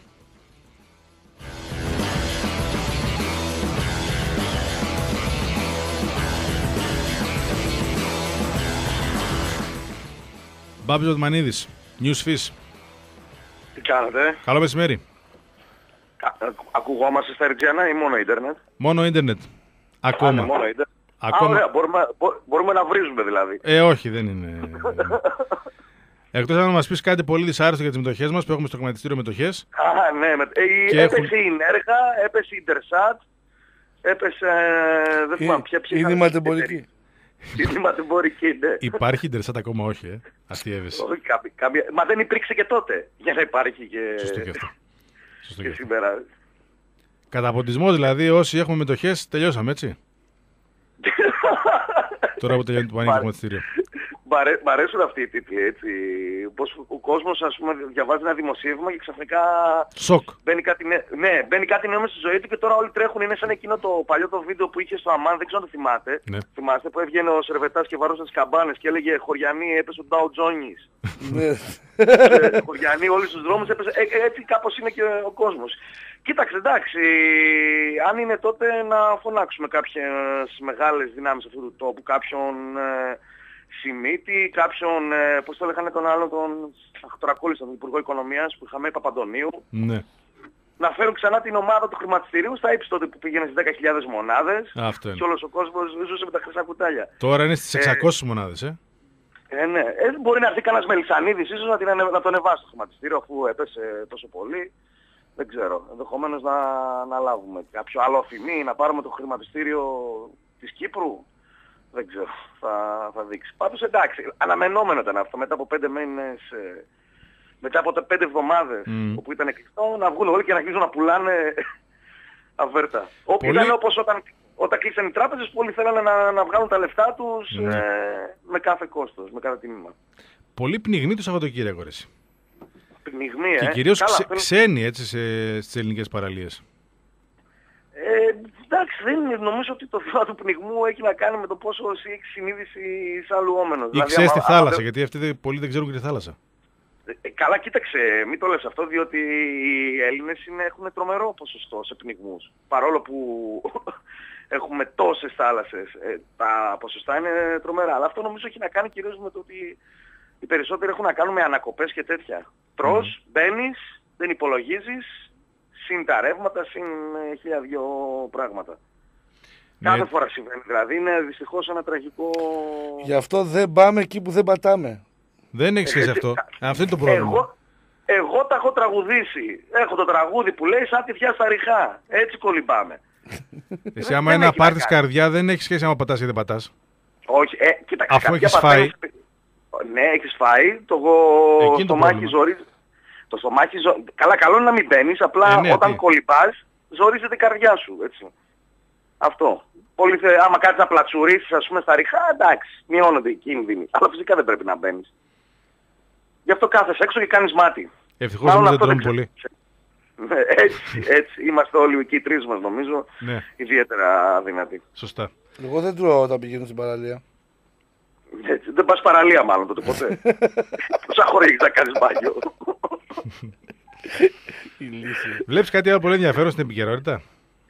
Μπάμπης Οτμανίδης, Newsfish. Τι κάνετε? Καλό μεσημέρι. Ακουγόμαστε στα Ερτζιανά ή μόνο ίντερνετ? Μόνο ίντερνετ. Ακόμα. Μόνο ίντερνετ. Ακόμα. Ωραία, μπορούμε να βρίζουμε δηλαδή. Όχι, δεν είναι. Εκτός αν μας πεις κάτι πολύ δυσάρεστο για τις μετοχές μας που έχουμε στο χρηματιστήριο μετοχές. Ναι. Έπεσε η Νέργα, έπεσε η Ιντερσάτ, έπεσε... δεν θυμάμαι ποια ψυχα. Είναι ματεμπορική. Είναι ματεμπορική, ναι. Υπάρχει Ιντερσάτ ακόμα, όχι, αστείευεσαι. Μα δεν υπήρξε και τότε για να υπάρχει και... Σωστό και αυτό. Και σήμερα. Καταποντισμός δηλαδή, όσοι έχουμε μετοχές, τελειώσαμε, έτσι. Τώρα που τελειώνει το πανίκι χρηματιστήριο. Μ' αρέσουν αυτοί οι τίτλοι, έτσι. Πως ο κόσμος, ας πούμε, διαβάζει ένα δημοσίευμα και ξαφνικά... Σοκ. Μπαίνει κάτι νέο μέσα στη ζωή του και τώρα όλοι τρέχουν. Είναι σαν εκείνο το παλιό το βίντεο που είχε στο Αμάν, δεν ξέρω αν το θυμάται. Ναι. Θυμάστε που έβγαινε ο Σερβετάς και βαρούσε τις καμπάνες και έλεγε «Χωριανή, έπεσε ο Ντάου Τζόνις». Χωριανή, όλους τους δρόμους έπεσε. Έτσι κάπως είναι και ο κόσμος. Κοίταξε, εντάξει, αν είναι τότε να φωνάξουμε κάποιες μεγάλες δυνάμεις αυτού του τόπου, κάποιον Σιμίτη, κάποιον, πώς το λέγανε τον άλλο, τον Αχτωρακόλης, τον Υπουργό Οικονομίας, που είχαμε, Παπαντονίου. Ναι. Να φέρουν ξανά την ομάδα του χρηματιστηρίου στα ύψη τότε που πήγαινε στις 10.000 μονάδες. Αυτό είναι. Και όλος ο κόσμος ζούσε με τα χρυσά κουτάλια. Τώρα είναι στις 600 μονάδες, Ναι. Μπορεί να έρθει κανένας Μελισσανίδης ίσως να τον ανεβάσει στο χρηματιστήριο αφού έπεσε τόσο πολύ. Δεν ξέρω. Ενδεχομένως να λάβουμε κάποιο άλλο αφημί, να πάρουμε το χρηματιστήριο της Κύπρου. Δεν ξέρω. Θα δείξει. Πάντως εντάξει. Αναμενόμενο ήταν αυτό. Μετά από 5 μήνες, μετά από 5 εβδομάδες όπου ήταν κλειστό, να βγουν όλοι και να αρχίσουν να πουλάνε αβέρτα. Ήταν όπως όταν κλείσαν οι τράπεζες, που όλοι θέλανε να βγάλουν τα λεφτά τους με κάθε κόστος, με κάθε τίμημα. Πολύ πνιγμή το Σαββατοκύριακο, ρε. Πνιγμή, και κυρίως ξένοι, έτσι, στις ελληνικές παραλίες. Εντάξει, νομίζω ότι το θέμα του πνιγμού έχει να κάνει με το πόσο εσύ έχεις συνείδηση σαν λουόμενος. Ή δηλαδή, ξέρεις τη θάλασσα, γιατί αυτοί πολλοί δεν ξέρουν και τη θάλασσα. Καλά, κοίταξε, μην το λες αυτό, διότι οι Έλληνες έχουν τρομερό ποσοστό σε πνιγμούς. Παρόλο που έχουμε τόσες θάλασσες, τα ποσοστά είναι τρομερά. Αλλά αυτό νομίζω έχει να κάνει κυρίως με το ότι οι περισσότεροι έχουν να κάνουν με ανακοπές και τέτοια. Τρως, μπαίνεις, δεν υπολογίζεις, συν τα ρεύματα, συν 1002 πράγματα. Κάθε φορά συμβαίνει, δηλαδή είναι δυστυχώς ένα τραγικό... Γι' αυτό δεν πάμε εκεί που δεν πατάμε. Δεν έχει σχέση αυτό. Αυτό είναι το πρόβλημα. Εγώ τα έχω τραγουδήσει. Έχω το τραγούδι που λέει σαν τη θεία στα ριχά. Έτσι κολυμπάμε. Εσύ άμα είναι να πάρεις καρδιά δεν έχει σχέση άμα πατάς ή δεν πατάς. Όχι, κοίταξε. Αφού έχεις φάει. Ναι, έχεις φάει. Το στομάχι ζορίζει. Το στομάχι καλά, καλό είναι να μην μπαίνεις. Απλά όταν κολυμπάς ζορίζεται η καρδιά σου. Έτσι. Αυτό. Άμα κάτσεις να πλατσουρίσεις, ας πούμε, στα ριχά, εντάξει, μειώνονται οι κίνδυνοι. Αλλά φυσικά δεν πρέπει να μπαίνεις. Γι' αυτό κάθεσαι έξω και κάνεις μάτι. Ευτυχώς δεν τρώμε πολύ. Έτσι. Είμαστε όλοι εκεί οι τρεις μας, νομίζω, ιδιαίτερα δυνατοί. Σωστά. Εγώ δεν τρώω όταν πηγαίνω στην παραλία. Έτσι. Δεν πας παραλία μάλλον τότε ποτέ. Πόσα χρόνια έχεις να κάνεις μπάνιο. Βλέπεις κάτι άλλο πολύ ενδιαφέρον στην επικαιρότητα?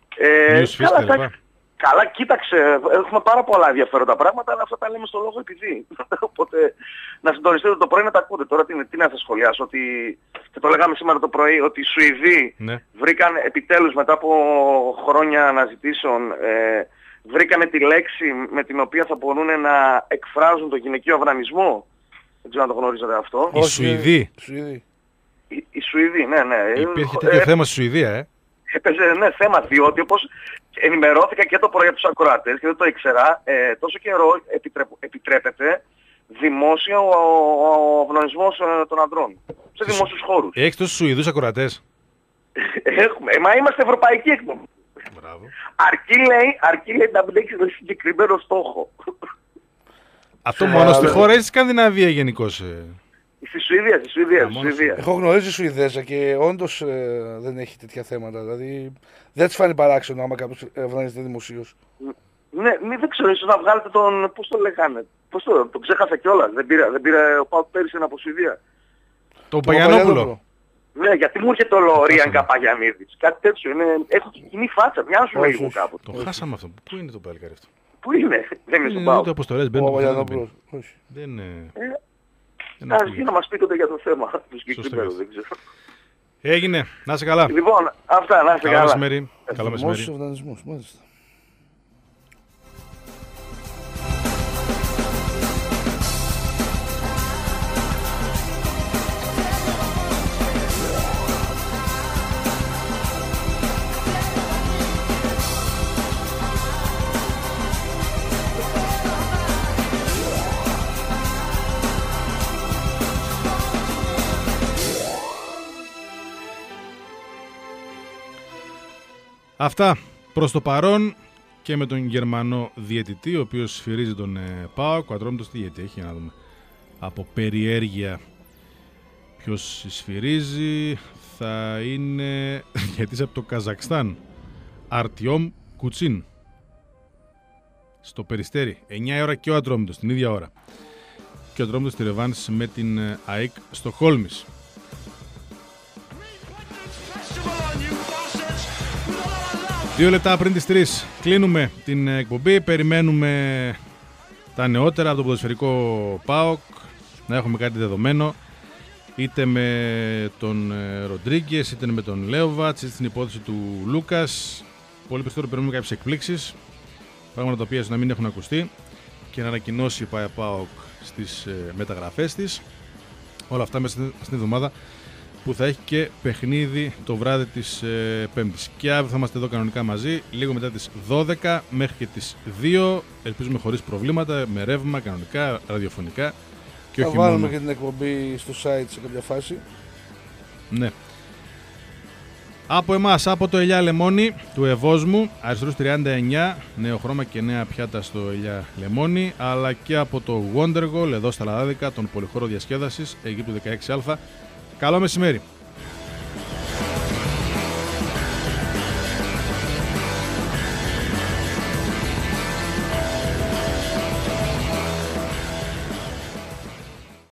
Καλά, κοίταξε, έχουμε πάρα πολλά ενδιαφέροντα πράγματα, αλλά αυτά τα λέμε στο λόγο επειδή. Οπότε να συντονιστείτε το πρωί να τα ακούτε. Τώρα τι να σας σχολιάσω, ότι και το λέγαμε σήμερα το πρωί, ότι οι Σουηδοί βρήκαν επιτέλους μετά από χρόνια αναζητήσεων, βρήκανε τη λέξη με την οποία θα μπορούν να εκφράζουν το γυναικείο αυνανισμό. Δεν ξέρω αν το γνωρίζετε αυτό. Οι Σουηδοί. Οι Σουηδοί, ναι. Υπήρχε τέτοιο θέμα στη Σουηδία, Έπαιζε θέμα, διότι όπως ενημερώθηκα και το πρωί από τους ακροατές και δεν το ήξερα, τόσο καιρό επιτρέπεται δημόσια ο αυνανισμός των ανδρών σε δημόσιους χώρους. Έχεις τόσους Σουηδούς ακροατές? Έχουμε, μα είμαστε ευρωπαϊκή εκπομπή. Αρκεί λέει να μην έχεις συγκεκριμένο στόχο. Αυτό μόνο στη χώρα ή στη Σκανδιναβία γενικώς? Στη Σουηδία. Έχω γνωρίσει Σουηδέζα και όντως δεν έχει τέτοια θέματα. Δηλαδή δεν της φάνει παράξενο άμα κάποιος ευνανίζεται δημοσίως. Ναι, δεν ξέρω, ίσως να βγάλετε τον... πώς το λέγανε. Τον ξέχασα κιόλας. Δεν πήρε ο Πάου πέρυσι από Σουηδία. Το Παγιανόπουλο. Ναι, γιατί μου έρχεται ο Ρίαν Καπαγιανίδης. Κάτι τέτοιο. Έχω κοινή φάτσα. Μοιάζουν λίγο κάπου. Το χάσαμε αυτό. Πού είναι το παλικάρι αυτό? Πού είναι? Δεν είναι στον Πάου. Ούτε αποστολές μπαίνουν. Ας γίνει να μας πει τότε για το θέμα του συγκεκριμένου, δεν ξέρω. Έγινε, να είσαι καλά. Λοιπόν, αυτά, να είσαι καλά. Καλό μεσημέρι. Αυτά προς το παρόν και με τον Γερμανό διαιτητή, ο οποίος σφυρίζει τον ΠΑΟΚ. Ο Ατρόμητος τι γιατί έχει, να δούμε. Από περιέργεια ποιος σφυρίζει θα είναι γιατί από το Καζακστάν. Αρτιόμ Κουτσίν. Στο Περιστέρι. 9 ώρα και ο Ατρόμητος την ίδια ώρα. Και ο Ατρόμητος τη ρεβάνς με την ΑΕΚ Στοκχόλμης. 2 λεπτά πριν τις 3 κλείνουμε την εκπομπή. Περιμένουμε τα νεότερα από το ποδοσφαιρικό ΠΑΟΚ, να έχουμε κάτι δεδομένο είτε με τον Ροντρίγκες είτε με τον Λέοβατς είτε στην υπόθεση του Λούκας. Πολύ περισσότερο περιμένουμε κάποιες εκπλήξεις, πράγματα τα οποία να μην έχουν ακουστεί. και να ανακοινώσει η ΠΑΟΚ στις μεταγραφές της. Όλα αυτά μέσα στην εβδομάδα που θα έχει και παιχνίδι το βράδυ της Πέμπτης. Και αύριο θα είμαστε εδώ κανονικά μαζί, λίγο μετά τις 12 μέχρι και τις 2. Ελπίζουμε χωρίς προβλήματα, με ρεύμα κανονικά, ραδιοφωνικά και θα όχι βάλουμε μόνο. και την εκπομπή στο site σε κάποια φάση. Ναι. Από εμάς, από το Ελιά Λεμόνι του Ευόσμου, αριστερούς 39, νέο χρώμα και νέα πιάτα στο Ελιά Λεμόνι, αλλά και από το Wondergoal εδώ στα Λαδάδικα, τον πολυχώρο διασκέδασης Αιγύπτου 16α. Καλό μεσημέρι.